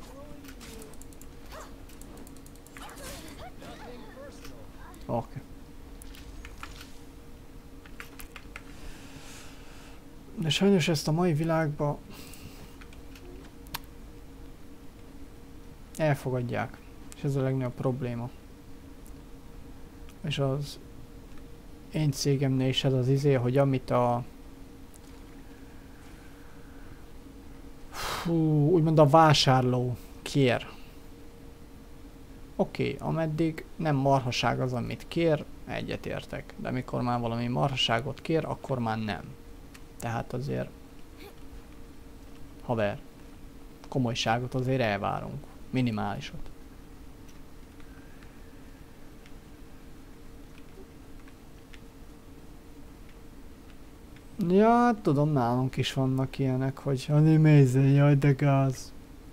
Oké. Okay. De sajnos ezt a mai világban elfogadják, és ez a legnagyobb probléma. És az én cégemnél is ez az izé, hogy amit a fú, úgymond a vásárló kér. Oké, okay, ameddig nem marhaság az, amit kér, egyetértek. De amikor már valami marhaságot kér, akkor már nem. Tehát azért, haver, komolyságot azért elvárunk. Minimálisat. Ja, tudom, nálunk is vannak ilyenek, hogy animézzen, jaj, de gáz.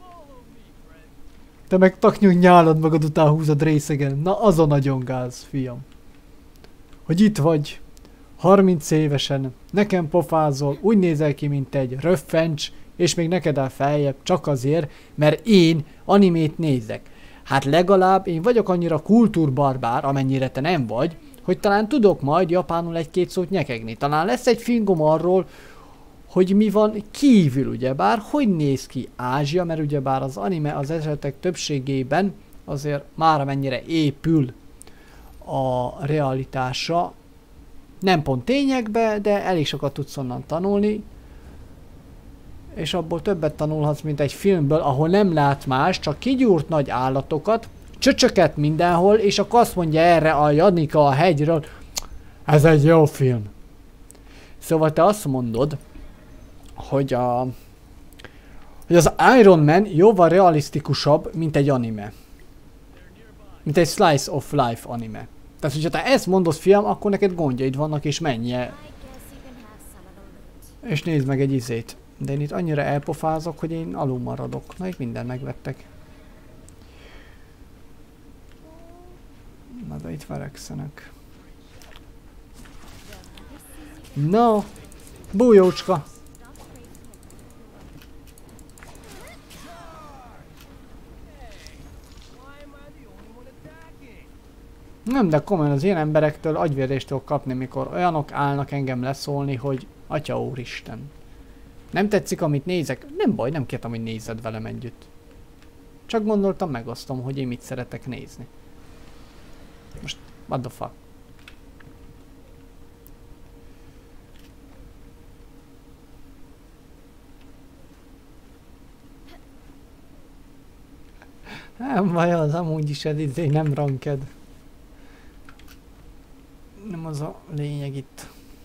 Te meg taknyunk nyálad magad után húzod részegen. Na, az a nagyon gáz, fiam. Hogy itt vagy, harminc évesen, nekem pofázol, úgy nézel ki, mint egy röffencs, és még neked áll feljebb csak azért, mert én animét nézek. Hát legalább én vagyok annyira kultúrbarbár, amennyire te nem vagy, hogy talán tudok majd japánul egy-két szót nyekegni. Talán lesz egy fingom arról, hogy mi van kívül, ugyebár, hogy néz ki Ázsia, mert ugyebár az anime az esetek többségében azért már amennyire épül a realitása, Nem pont tényekbe, de elég sokat tudsz onnan tanulni. És abból többet tanulhatsz, mint egy filmből, ahol nem lát más, csak kigyúrt nagy állatokat, csöcsöket mindenhol, és akkor azt mondja erre a Janika a hegyről, ez egy jó film. Szóval te azt mondod, hogy, a, hogy az Iron Man jóval realisztikusabb, mint egy anime. Mint egy slice of life anime. Tehát, hogyha te ezt mondod, fiam, akkor neked gondjaid vannak, és menje. I guess you can have some of the loot. És nézd meg egy izét. De én itt annyira elpofázok, hogy én alul maradok. Na, itt mindent megvettek. Na, de itt verekszenek. No! Bújócska! Nem, de komolyan az ilyen emberektől agyvérzést tudok kapni, mikor olyanok állnak engem leszólni, hogy Atya Úristen. Nem tetszik, amit nézek? Nem baj, nem kértem, hogy nézzed velem együtt. Csak gondoltam, megosztom, hogy én mit szeretek nézni. Most, what the fuck? Nem baj, az amúgy is ez izé nem ranked. Nem az a lényeg itt.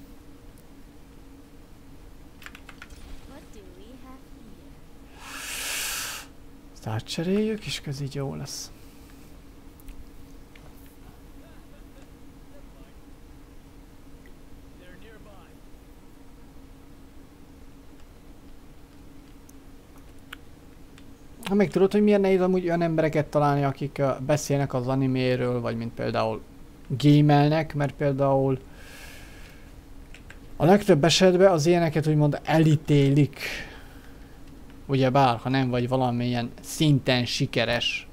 What do we have here? Ezt átcseréljük, és ez így jó lesz. Ha meg tudod, hogy milyen nehéz amúgy olyan embereket találni, akik uh, beszélnek az animéről, vagy mint például gamelnek, mert például a legtöbb esetben az ilyeneket úgymond elítélik. Ugyebár, ha nem vagy valamilyen szinten sikeres.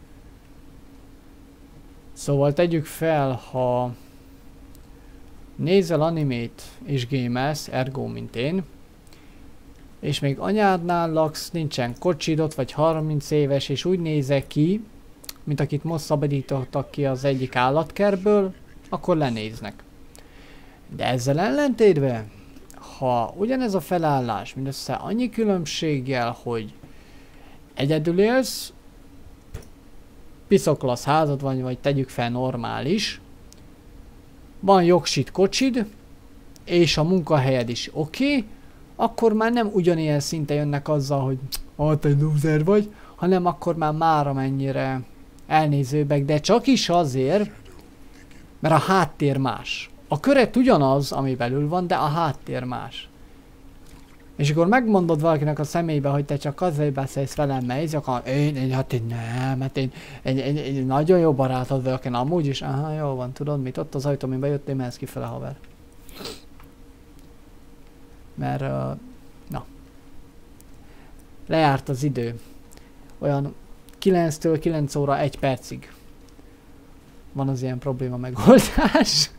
Szóval tegyük fel, ha nézel animét és gamelsz, ergo mint én, és még anyádnál laksz, nincsen kocsidot, vagy harminc éves, és úgy nézek ki, mint akit most szabadítottak ki az egyik állatkertből, akkor lenéznek. De ezzel ellentétben, ha ugyanez a felállás, mindössze annyi különbséggel, hogy egyedül élsz, piszoklasz házad van, vagy tegyük fel normális, van jogsit kocsid, és a munkahelyed is oké, okay, akkor már nem ugyanilyen szinten jönnek azzal, hogy hát egy loser vagy, hanem akkor már mára mennyire elnézőbbek, de csak is azért, mert a háttér más. A köret ugyanaz, ami belül van, de a háttér más. És akkor megmondod valakinek a személybe, hogy te csak azért beszélsz velem, mert akkor én, én, hát én nem, hát én, én, én, én nagyon jó barátod vagyok, én amúgy is, aha, jó van, tudod mit, ott az ajtó, amin bejöttél, mehetsz kifele, haver. Mert, uh, na, lejárt az idő. Olyan kilenctől kilenc óra egy percig van az ilyen probléma megoldás.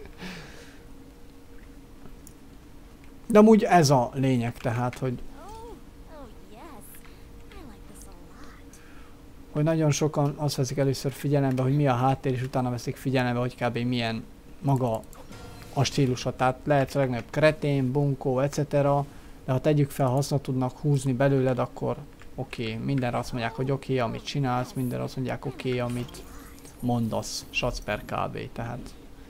De amúgy ez a lényeg tehát, hogy Oh, oh yes. I like this a lot. hogy nagyon sokan azt veszik először figyelembe, hogy mi a háttér, és utána veszik figyelembe, hogy kb. Milyen maga a stílusa. Tehát lehet a legnagyobb kretén, bunkó, et cetera. De ha tegyük fel, hasznot tudnak húzni belőled, akkor oké. Okay. Mindenre azt mondják, hogy oké, okay, amit csinálsz, mindenre azt mondják, oké, okay, amit mondasz. Shots per kb. Tehát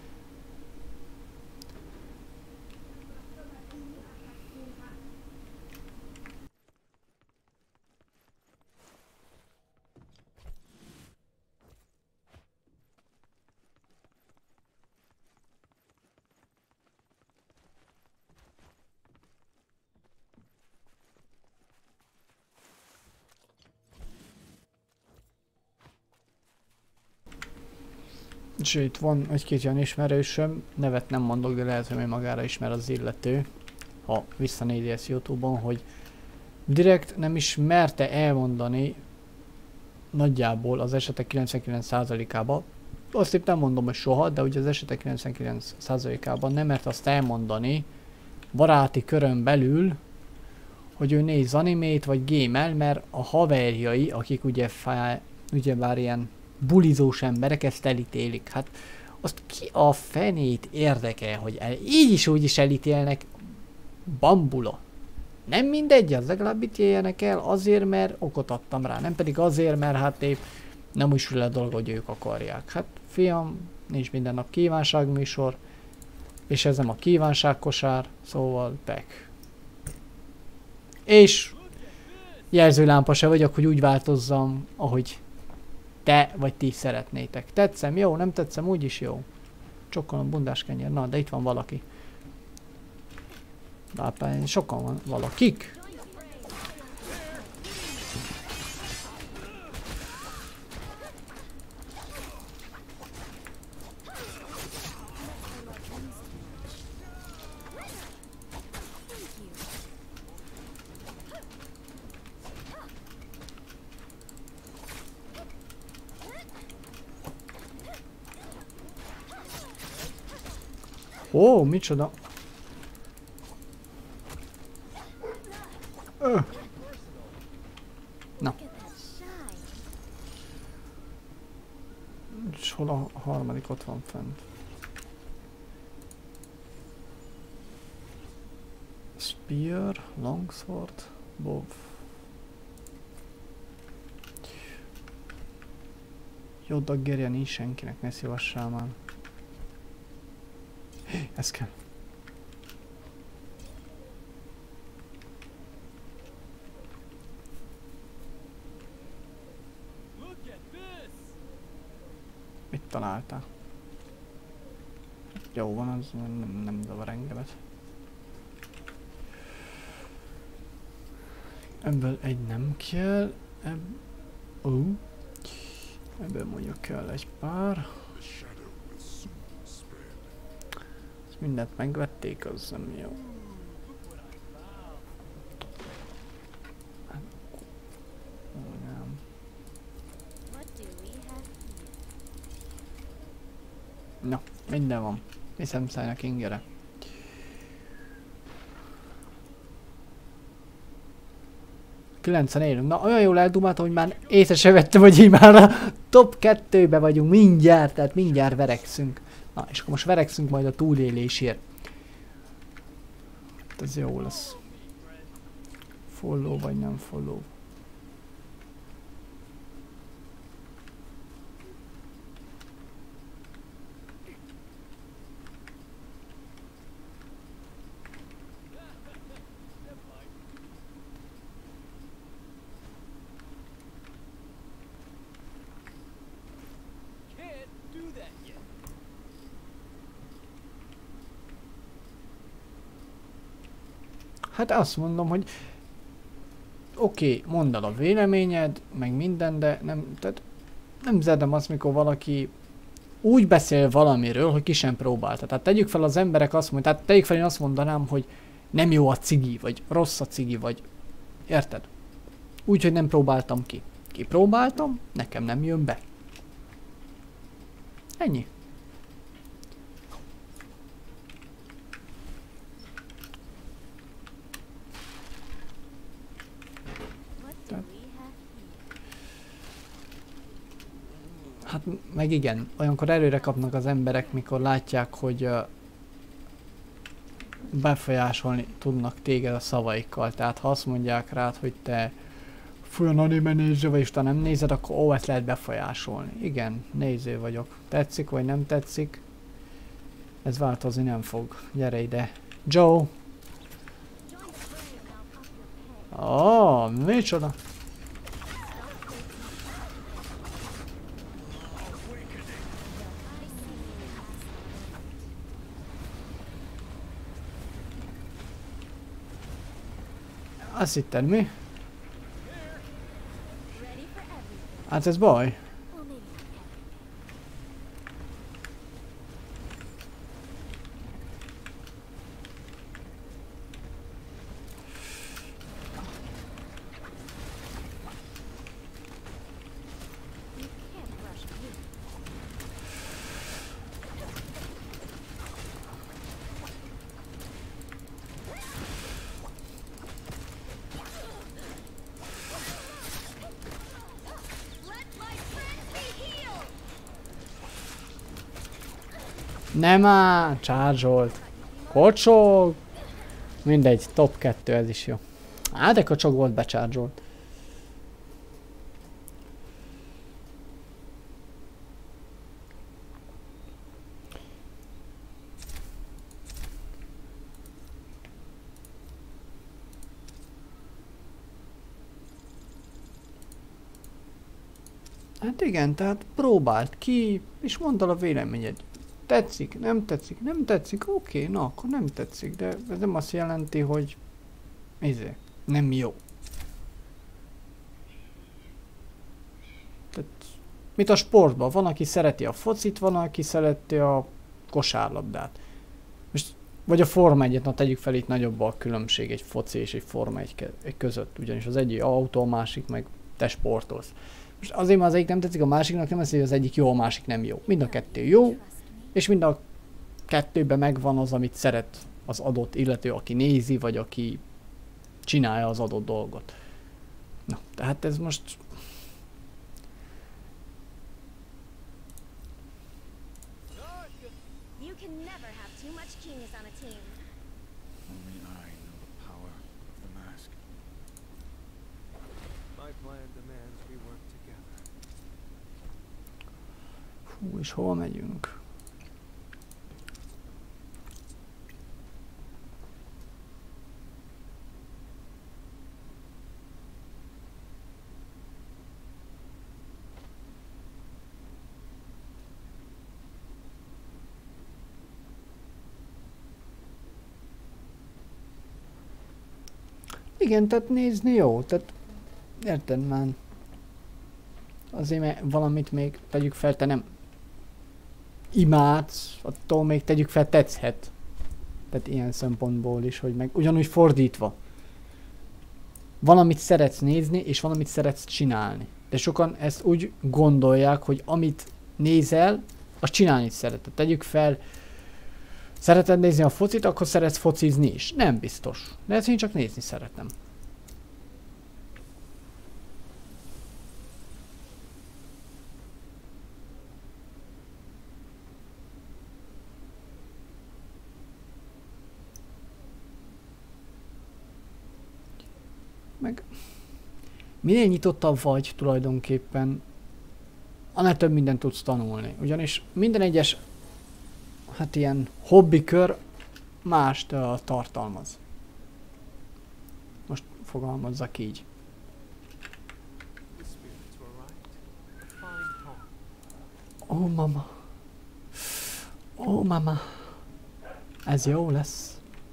és itt van egy-két olyan ismerősöm, nevet nem mondok, de lehet, hogy magára ismer az illető, ha visszanézi ezt YouTube-on, hogy direkt nem is merte elmondani nagyjából az esetek kilencvenkilenc százalékában, azt itt nem mondom, hogy soha, de ugye az esetek kilencvenkilenc százalékában nem mert azt elmondani baráti körön belül, hogy ő néz animét vagy gémel, mert a haverjai, akik ugye, fá, ugye bár ilyen bulizós emberek, ezt elítélik. Hát azt ki a fenét érdekel, hogy el, így is úgy is elítélnek bambula. Nem mindegy, az legalább ítéljenek el azért, mert okot adtam rá, nem pedig azért, mert hát épp nem úgy sül a dolog, hogy ők akarják. Hát fiam, nincs minden nap kívánságműsor, és ez nem a kívánságkosár, szóval pek. És jelzőlámpa se vagyok, hogy úgy változzam, ahogy te vagy ti szeretnétek. Tetszem, jó, nem tetszem, úgyis jó. Csokkolom, bundás kenyér. Na, de itt van valaki. Lápány, sokan van valakik. Ó, micsoda. Öh. Na. És hol a harmadik ott van fent? Spear, longsword, bow. Jó daggerje nincs senkinek, ne szívassál már. Ez kell. Mit találtál? Jó van, az nem, nem zavar engemet. Ebből egy nem kell. Ebb... Uh. Ebből mondjuk kell egy pár. Mindent megvették, az nem jó. Nem. Na, minden van. Viszem szájnak ingere. kilencen élünk. Na, olyan jól eldumáltam, hogy már észre se vettem, hogy így már a top kettőbe vagyunk mindjárt, tehát mindjárt verekszünk. Na, és akkor most verekszünk majd a túlélésért. Hát ez jó lesz. Follow vagy nem follow. Hát azt mondom, hogy oké, okay, mondd el a véleményed, meg minden, de nem, tehát nem zerdem azt, mikor valaki úgy beszél valamiről, hogy ki sem próbálta. Tehát tegyük fel az emberek azt mondják, tehát tegyük fel, én azt mondanám, hogy nem jó a cigi, vagy rossz a cigi, vagy érted? Úgy, hogy nem próbáltam ki. Kipróbáltam, nekem nem jön be. Ennyi. Hát meg igen, olyankor előre kapnak az emberek, mikor látják, hogy uh, befolyásolni tudnak téged a szavaikkal. Tehát ha azt mondják rád, hogy te olyan anime néző vagy, és te nem nézed, akkor ó, ezt lehet befolyásolni. Igen, néző vagyok. Tetszik vagy nem tetszik? Ez változni nem fog. Gyere ide. Joe! Oh, micsoda? Azt hitted mi? Hát ez baj. Nem áll, charge-olt. Kocsog. Mindegy, top kettő, ez is jó. Á, de kocsog volt, becharge-olt. Hát igen, tehát próbáld ki, és mondd el a véleményed. Tetszik, nem tetszik, nem tetszik, oké, okay, na akkor nem tetszik, de ez nem azt jelenti, hogy izé, nem jó. Tehát, mint a sportban, van, aki szereti a focit, van, aki szereti a kosárlabdát. Most, vagy a Forma egyet, na tegyük fel, itt nagyobb a különbség egy foci és egy Forma egy között, ugyanis az egyik autó, a másik meg te sportolsz. Most azért, mert az egyik nem tetszik, a másiknak nem, hogy az egyik jó, a másik nem jó. Mind a kettő jó, és mind a kettőben megvan az, amit szeret az adott illető, aki nézi, vagy aki csinálja az adott dolgot. Na, tehát ez most... You can never have too much genius on a team. Only I know the power of the mask. My plan demands we work together. Hú, és hol megyünk? Igen, tehát nézni jó, tehát érted már. Azért mert valamit még tegyük fel, te nem imádsz, attól még tegyük fel tetszhet. Tehát ilyen szempontból is, hogy meg ugyanúgy fordítva. Valamit szeretsz nézni, és valamit szeretsz csinálni. De sokan ezt úgy gondolják, hogy amit nézel, azt csinálni szereted. Tegyük fel, szereted nézni a focit, akkor szeretsz focizni is. Nem biztos. De ezt én csak nézni szeretem. Meg minél nyitottabb vagy tulajdonképpen, annál több mindent tudsz tanulni. Ugyanis minden egyes, hát ilyen hobbikör mást uh, tartalmaz. Most fogalmazzak így. The spirits were right. Fine talk. Ó, oh, mama. Ó, oh, mama. Ez jó lesz.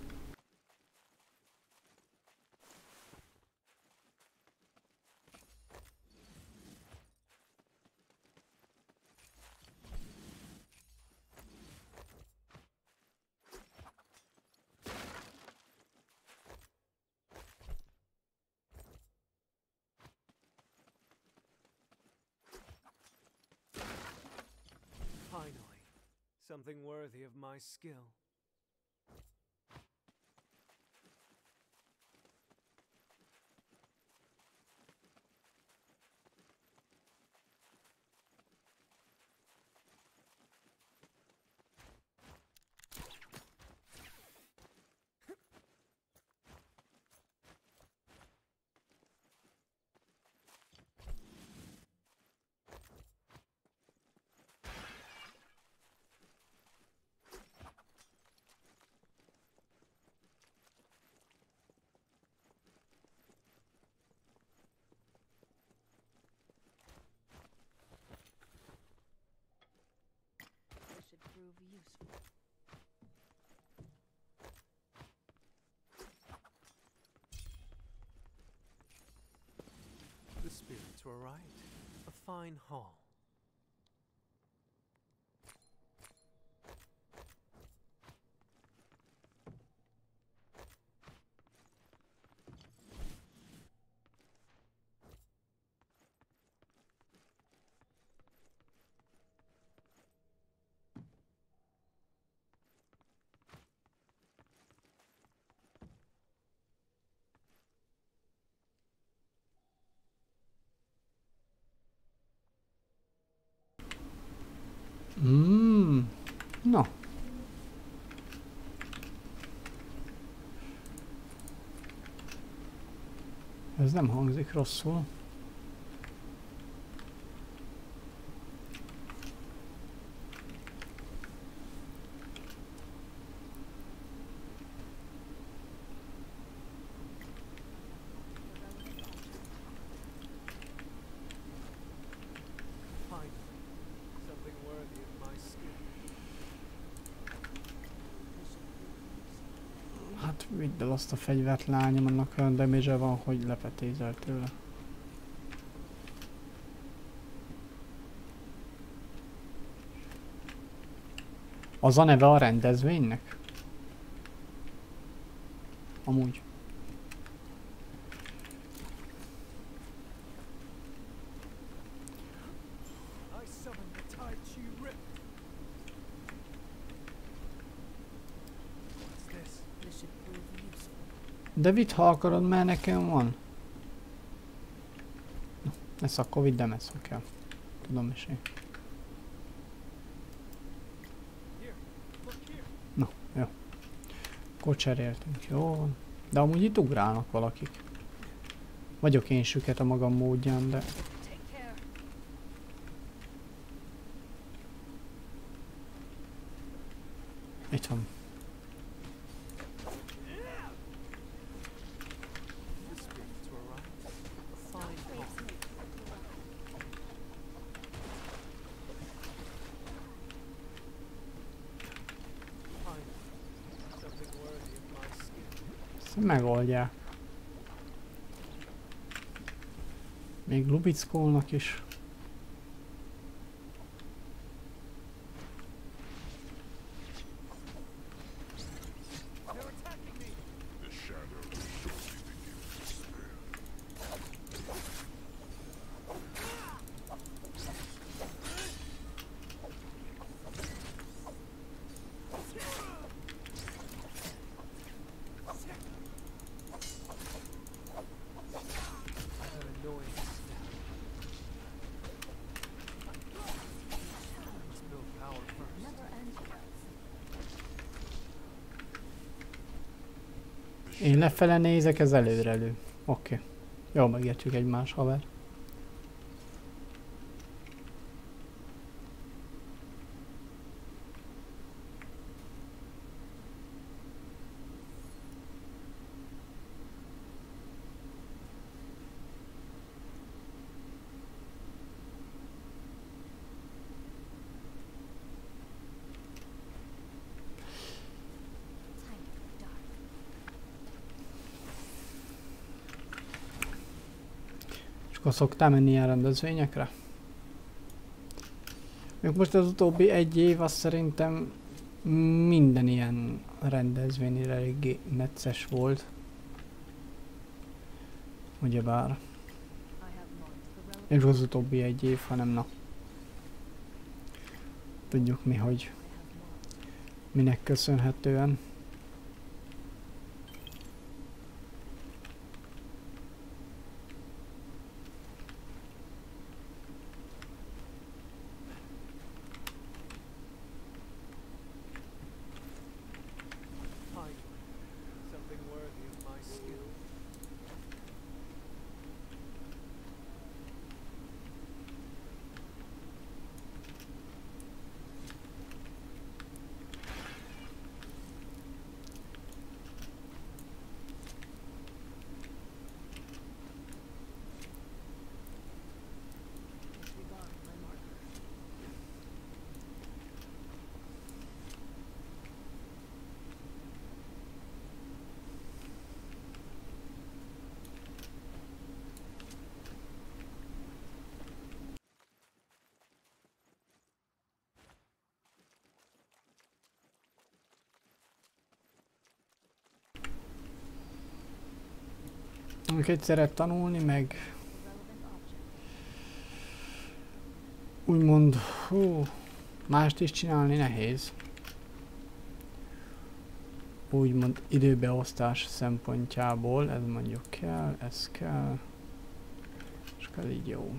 Finally, something worthy of my skill. This should prove useful. The spirits were right. A fine hall. Mm. No, Ez nem hangzik rosszul. Something worthy of my skill. Hát vidd el azt a fegyvert, lányom, annak olyan damage van, hogy lepetézel tőle. Az a neve a rendezvénynek? Amúgy. I summon the Tai Chi Rip. What's this? This should prove useful. De vidd, ha akarod, mert nekem van. Na, ezt akkor vidd, nem ezt kell. Tudom is én. Here, look here. Na, jó. Akkor cseréltünk, jó van. De amúgy itt ugrálnak valakik. Vagyok én süket a magam módján, de... Take care. Itt van. The spirits were right. A fine call. Finally, something worthy of my skill. Ezt megoldják. Még lubickolnak is. They're attacking me. The shadow will shortly begin to spare. An annoying snap. Must build power first. Never ends well. Én lefele nézek, ez előre elő. Oké. Okay. Jól megértjük egymás, haver. Time for dark. És akkor szoktál menni ilyen rendezvényekre? Még most az utóbbi egy év, azt szerintem minden ilyen rendezvényre eléggé necces volt. Ugyebár. I have marked the relevant. És az utóbbi egy év, hanem na. Tudjuk mi, hogy I have marked. minek köszönhetően. Finally, something worthy of my skill. Disregard my marker. Amiket szeret tanulni, meg Relevant object. úgymond, hú, mást is csinálni nehéz. Úgymond időbeosztás szempontjából, ez mondjuk kell, ez kell, és kell így jó.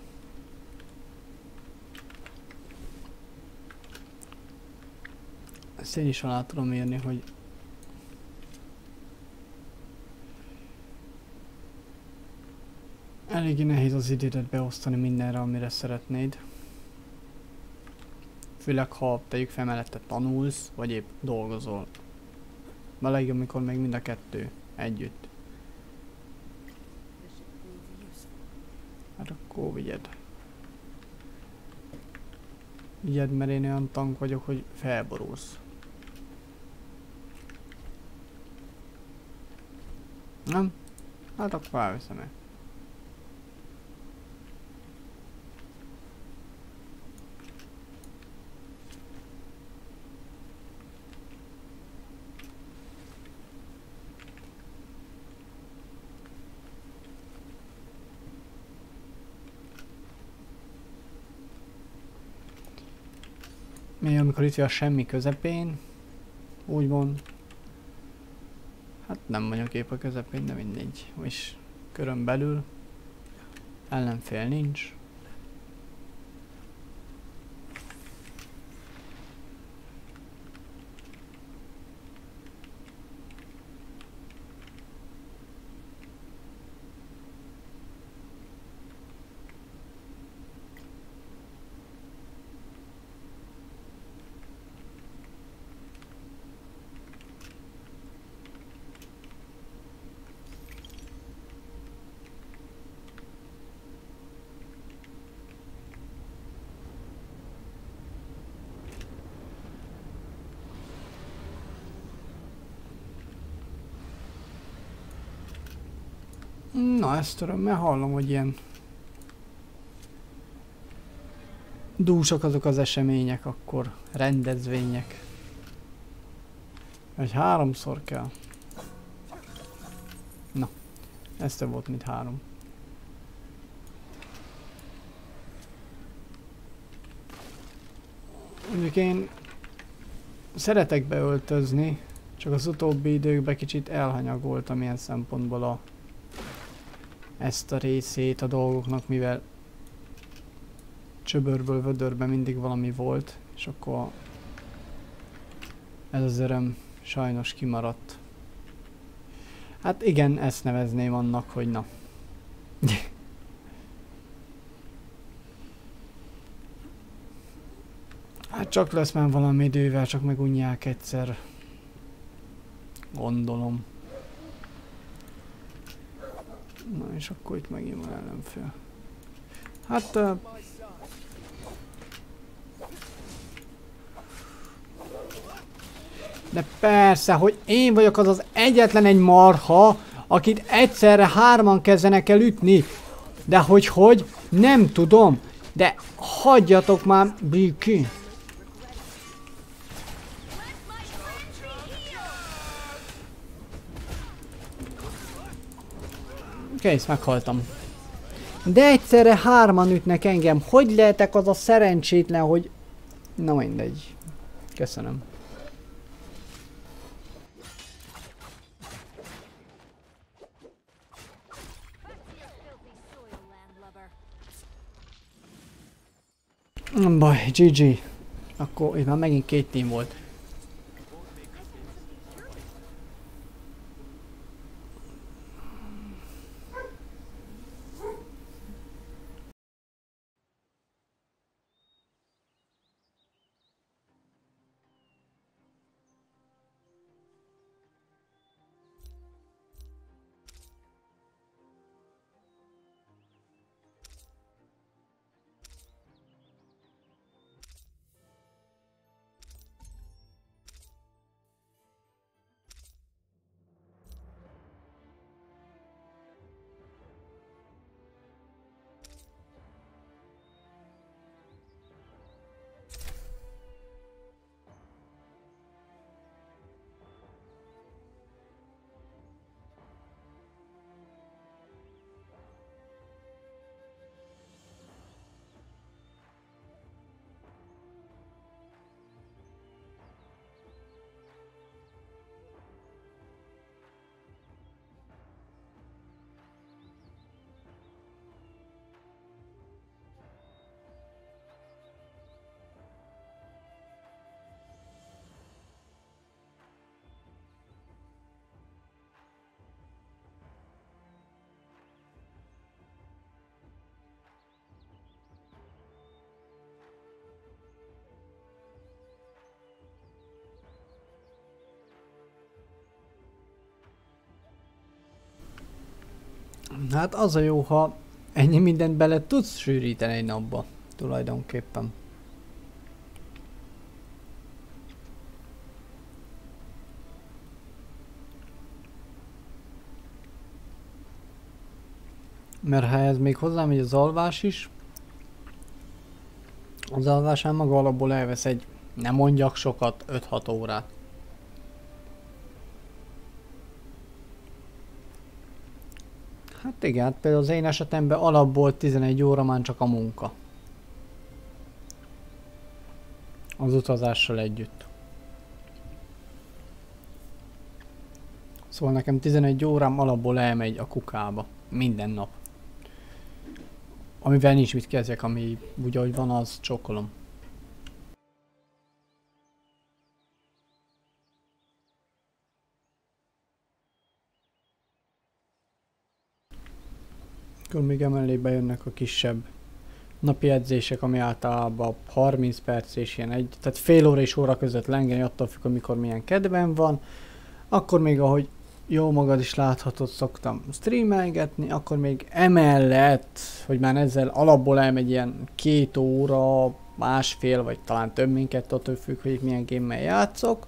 Ezt én is alá tudom írni, hogy Eléggé nehéz az idődet beosztani mindenre, amire szeretnéd. Főleg, ha tegyük fel mellette tanulsz, vagy épp dolgozol. A legjobb, amikor még mind a kettő együtt. This should prove useful. Hát akkor vigyed. Vigyed, mert én olyan tank vagyok, hogy felborulsz. Nem? Hát akkor elviszem el. Még amikor itt vagy a semmi közepén, úgymond. Hát nem vagyok épp a közepén, de mindegy. És körön belül ellenfél nincs. Na, ezt örömmel hallom, hogy ilyen dúsak azok az események, akkor rendezvények. Vagy háromszor kell. Na, ez több volt, mint három. Mondjuk én szeretek beöltözni, csak az utóbbi időkben kicsit elhanyagoltam ilyen szempontból a ezt a részét a dolgoknak, mivel csöbörből vödörben mindig valami volt, és akkor ez az öröm sajnos kimaradt. Hát igen, ezt nevezném annak, hogy na. Hát csak lesz már valami idővel, csak megunják egyszer. Gondolom. Na és akkor itt megint van ellenfél. Hát... Uh, de persze, hogy én vagyok az az egyetlen egy marha, akit egyszerre hárman kezdenek el ütni. De hogy hogy? Nem tudom. De hagyjatok már békén. Kész, meghaltam. De egyszerre hárman ütnek engem. Hogy lehetek az a szerencsétlen, hogy... Na mindegy. Köszönöm. Nem baj, gé gé. Akkor itt már megint két team volt. Hát az a jó, ha ennyi mindent bele tudsz sűríteni egy napba, tulajdonképpen. Mert ha ez még hozzámegy az alvás is, az alvásán maga alapból elvesz egy, nem mondjak sokat, öt-hat órát. Hát igen, hát például az én esetemben alapból tizenegy óra már csak a munka. Az utazással együtt. Szóval nekem tizenegy órám alapból elmegy a kukába. Minden nap. Amivel nincs mit kezdjek, ami úgy ahogy van, az csókolom. Akkor még emellé bejönnek a kisebb napi edzések, ami általában harminc perc és ilyen egy, tehát fél óra és óra között lengeni, attól függ, amikor milyen kedvem van. Akkor még ahogy jó magad is láthatod, szoktam streamelgetni, akkor még emellett, hogy már ezzel alapból elmegy ilyen két óra, másfél, vagy talán több minket, attól függ, hogy milyen gémmel játszok.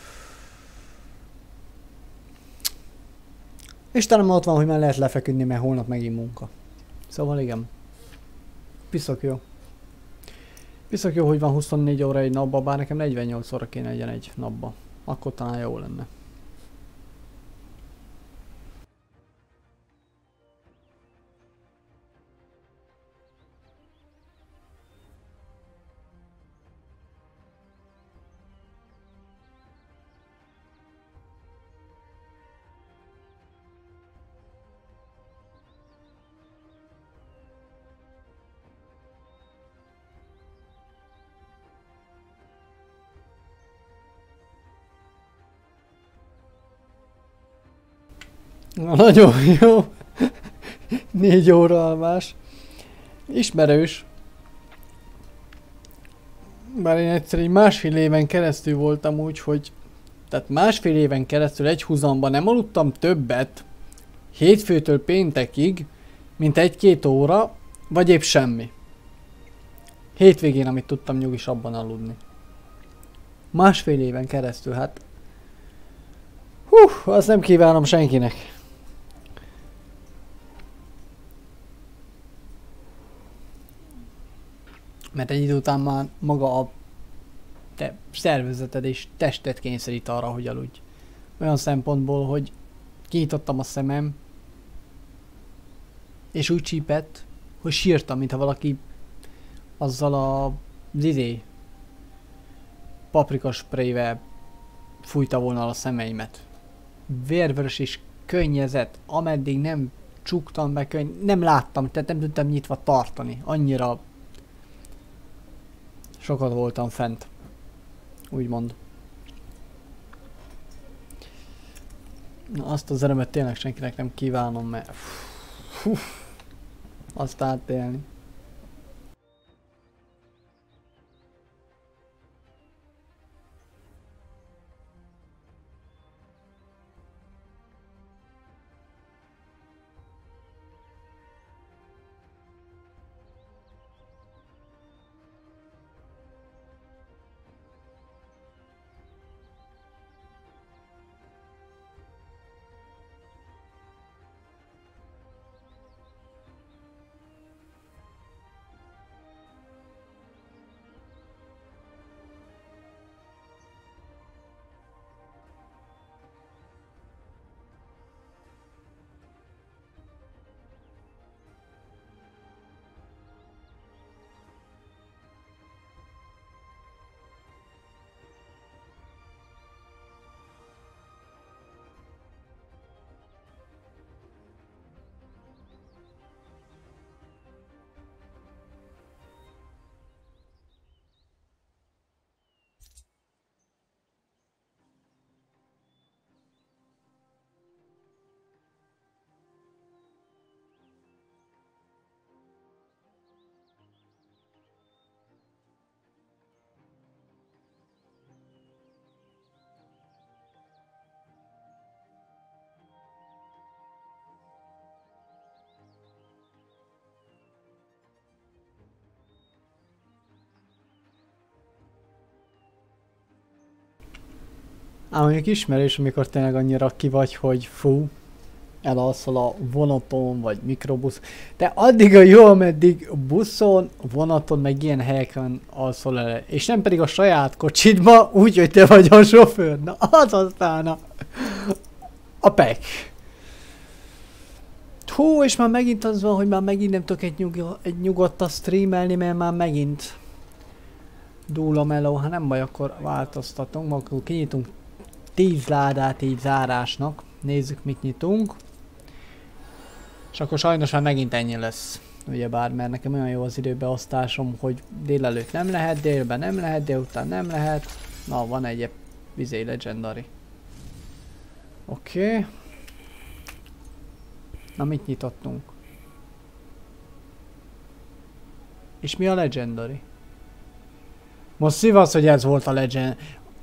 És talán ott van, hogy már lehet lefeküdni, mert holnap megint munka. Szóval igen. Piszok jó. Piszok jó, hogy van huszonnégy óra egy napban, bár nekem negyvennyolc óra kéne legyen egy napban. Akkor talán jó lenne. Na, nagyon jó. Négy óra alvás. Ismerős. Bár én egyszer egy másfél éven keresztül voltam úgy, hogy... Tehát másfél éven keresztül egy húzamban nem aludtam többet, hétfőtől péntekig, mint egy-két óra, vagy épp semmi. Hétvégén, amit tudtam nyugisabban aludni. Másfél éven keresztül, hát... Hú, azt nem kívánom senkinek. Mert egy idő után már maga a te szervezeted és tested kényszerít arra, hogy aludj. Olyan szempontból, hogy kinyitottam a szemem, és úgy csípett, hogy sírtam, mintha valaki azzal a izé paprikasprayvel fújta volna a szemeimet. Vérvörös és könnyezett, ameddig nem csuktam be, könny... nem láttam, tehát nem tudtam nyitva tartani. Annyira sokat voltam fent. Úgymond. Na, azt az örömet tényleg senkinek nem kívánom, mert fú, azt átélni. Ám mondjuk ismerős, amikor tényleg annyira ki vagy, hogy fú, elalszol a vonaton, vagy mikrobusz. De addig a jó, ameddig buszon, vonaton, meg ilyen helyeken alszol el. És nem pedig a saját kocsidba, úgy, hogy te vagy a sofőr. Na, az aztán a... a pek. Hú, és már megint az van, hogy már megint nem tudok egy, nyug egy nyugodtan streamelni, mert már megint dúl a meló. Ha nem baj, akkor változtatunk, akkor kinyitunk tíz ládát így zárásnak. Nézzük, mit nyitunk. És akkor sajnos már megint ennyi lesz. Ugyebár, mert nekem olyan jó az időbeosztásom, hogy délelőtt nem lehet, délben nem lehet, délután nem lehet. Na, van egy vizé legendary. Oké. Okay. Na, mit nyitottunk? És mi a legendary? Most szivasz, hogy ez volt a legend...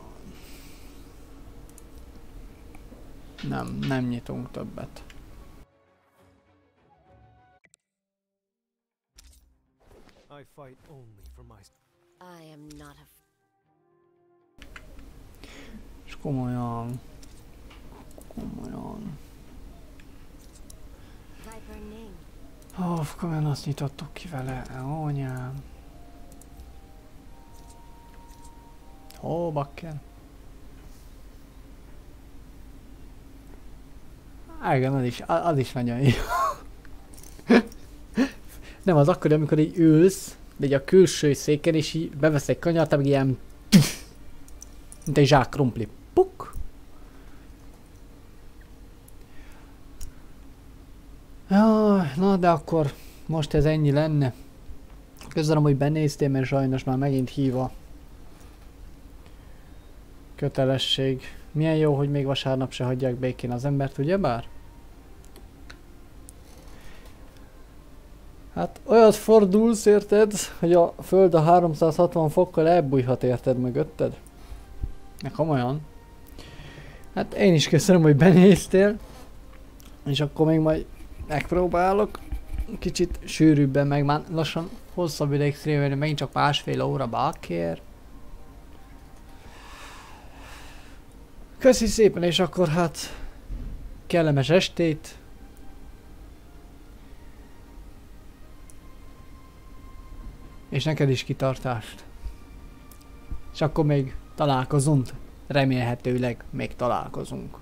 Nem, nem nyitunk többet. I fight only for my... I am not a És komolyan... Komolyan... Viper name. Ó, komolyan azt nyitottuk ki vele, anyám. Ó, bakker. Igen, az is, az is nagyon jó. Nem, az akkor, amikor így ülsz, de így a külső széken, és így bevesz egy kanyart, meg ilyen... mint egy zsák krumpli. Puk! Jaj, na de akkor most ez ennyi lenne. Köszönöm, hogy benéztél, mert sajnos már megint hív a kötelesség. Milyen jó, hogy még vasárnap se hagyják békén az embert, ugyebár? Hát olyat fordulsz, érted, hogy a föld a háromszázhatvan fokkal elbújhat, érted, mögötted? Ne komolyan. Hát én is köszönöm, hogy benéztél. És akkor még majd megpróbálok. Kicsit sűrűbben, meg már lassan hosszabb ideig streamelni, megint csak másfél óra bakker. Köszi szépen, és akkor hát kellemes estét. És neked is kitartást. És akkor még találkozunk. Remélhetőleg még találkozunk.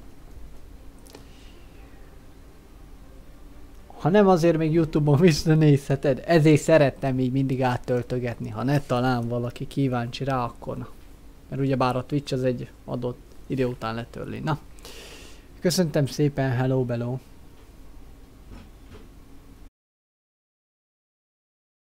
Ha nem, azért még YouTube-on visszanézheted. Ezért szerettem így mindig áttöltögetni. Ha ne talán valaki kíváncsi rá, akkor. Mert ugyebár a Twitch az egy adott idő után letörli. Na. Köszöntem szépen, hello bello.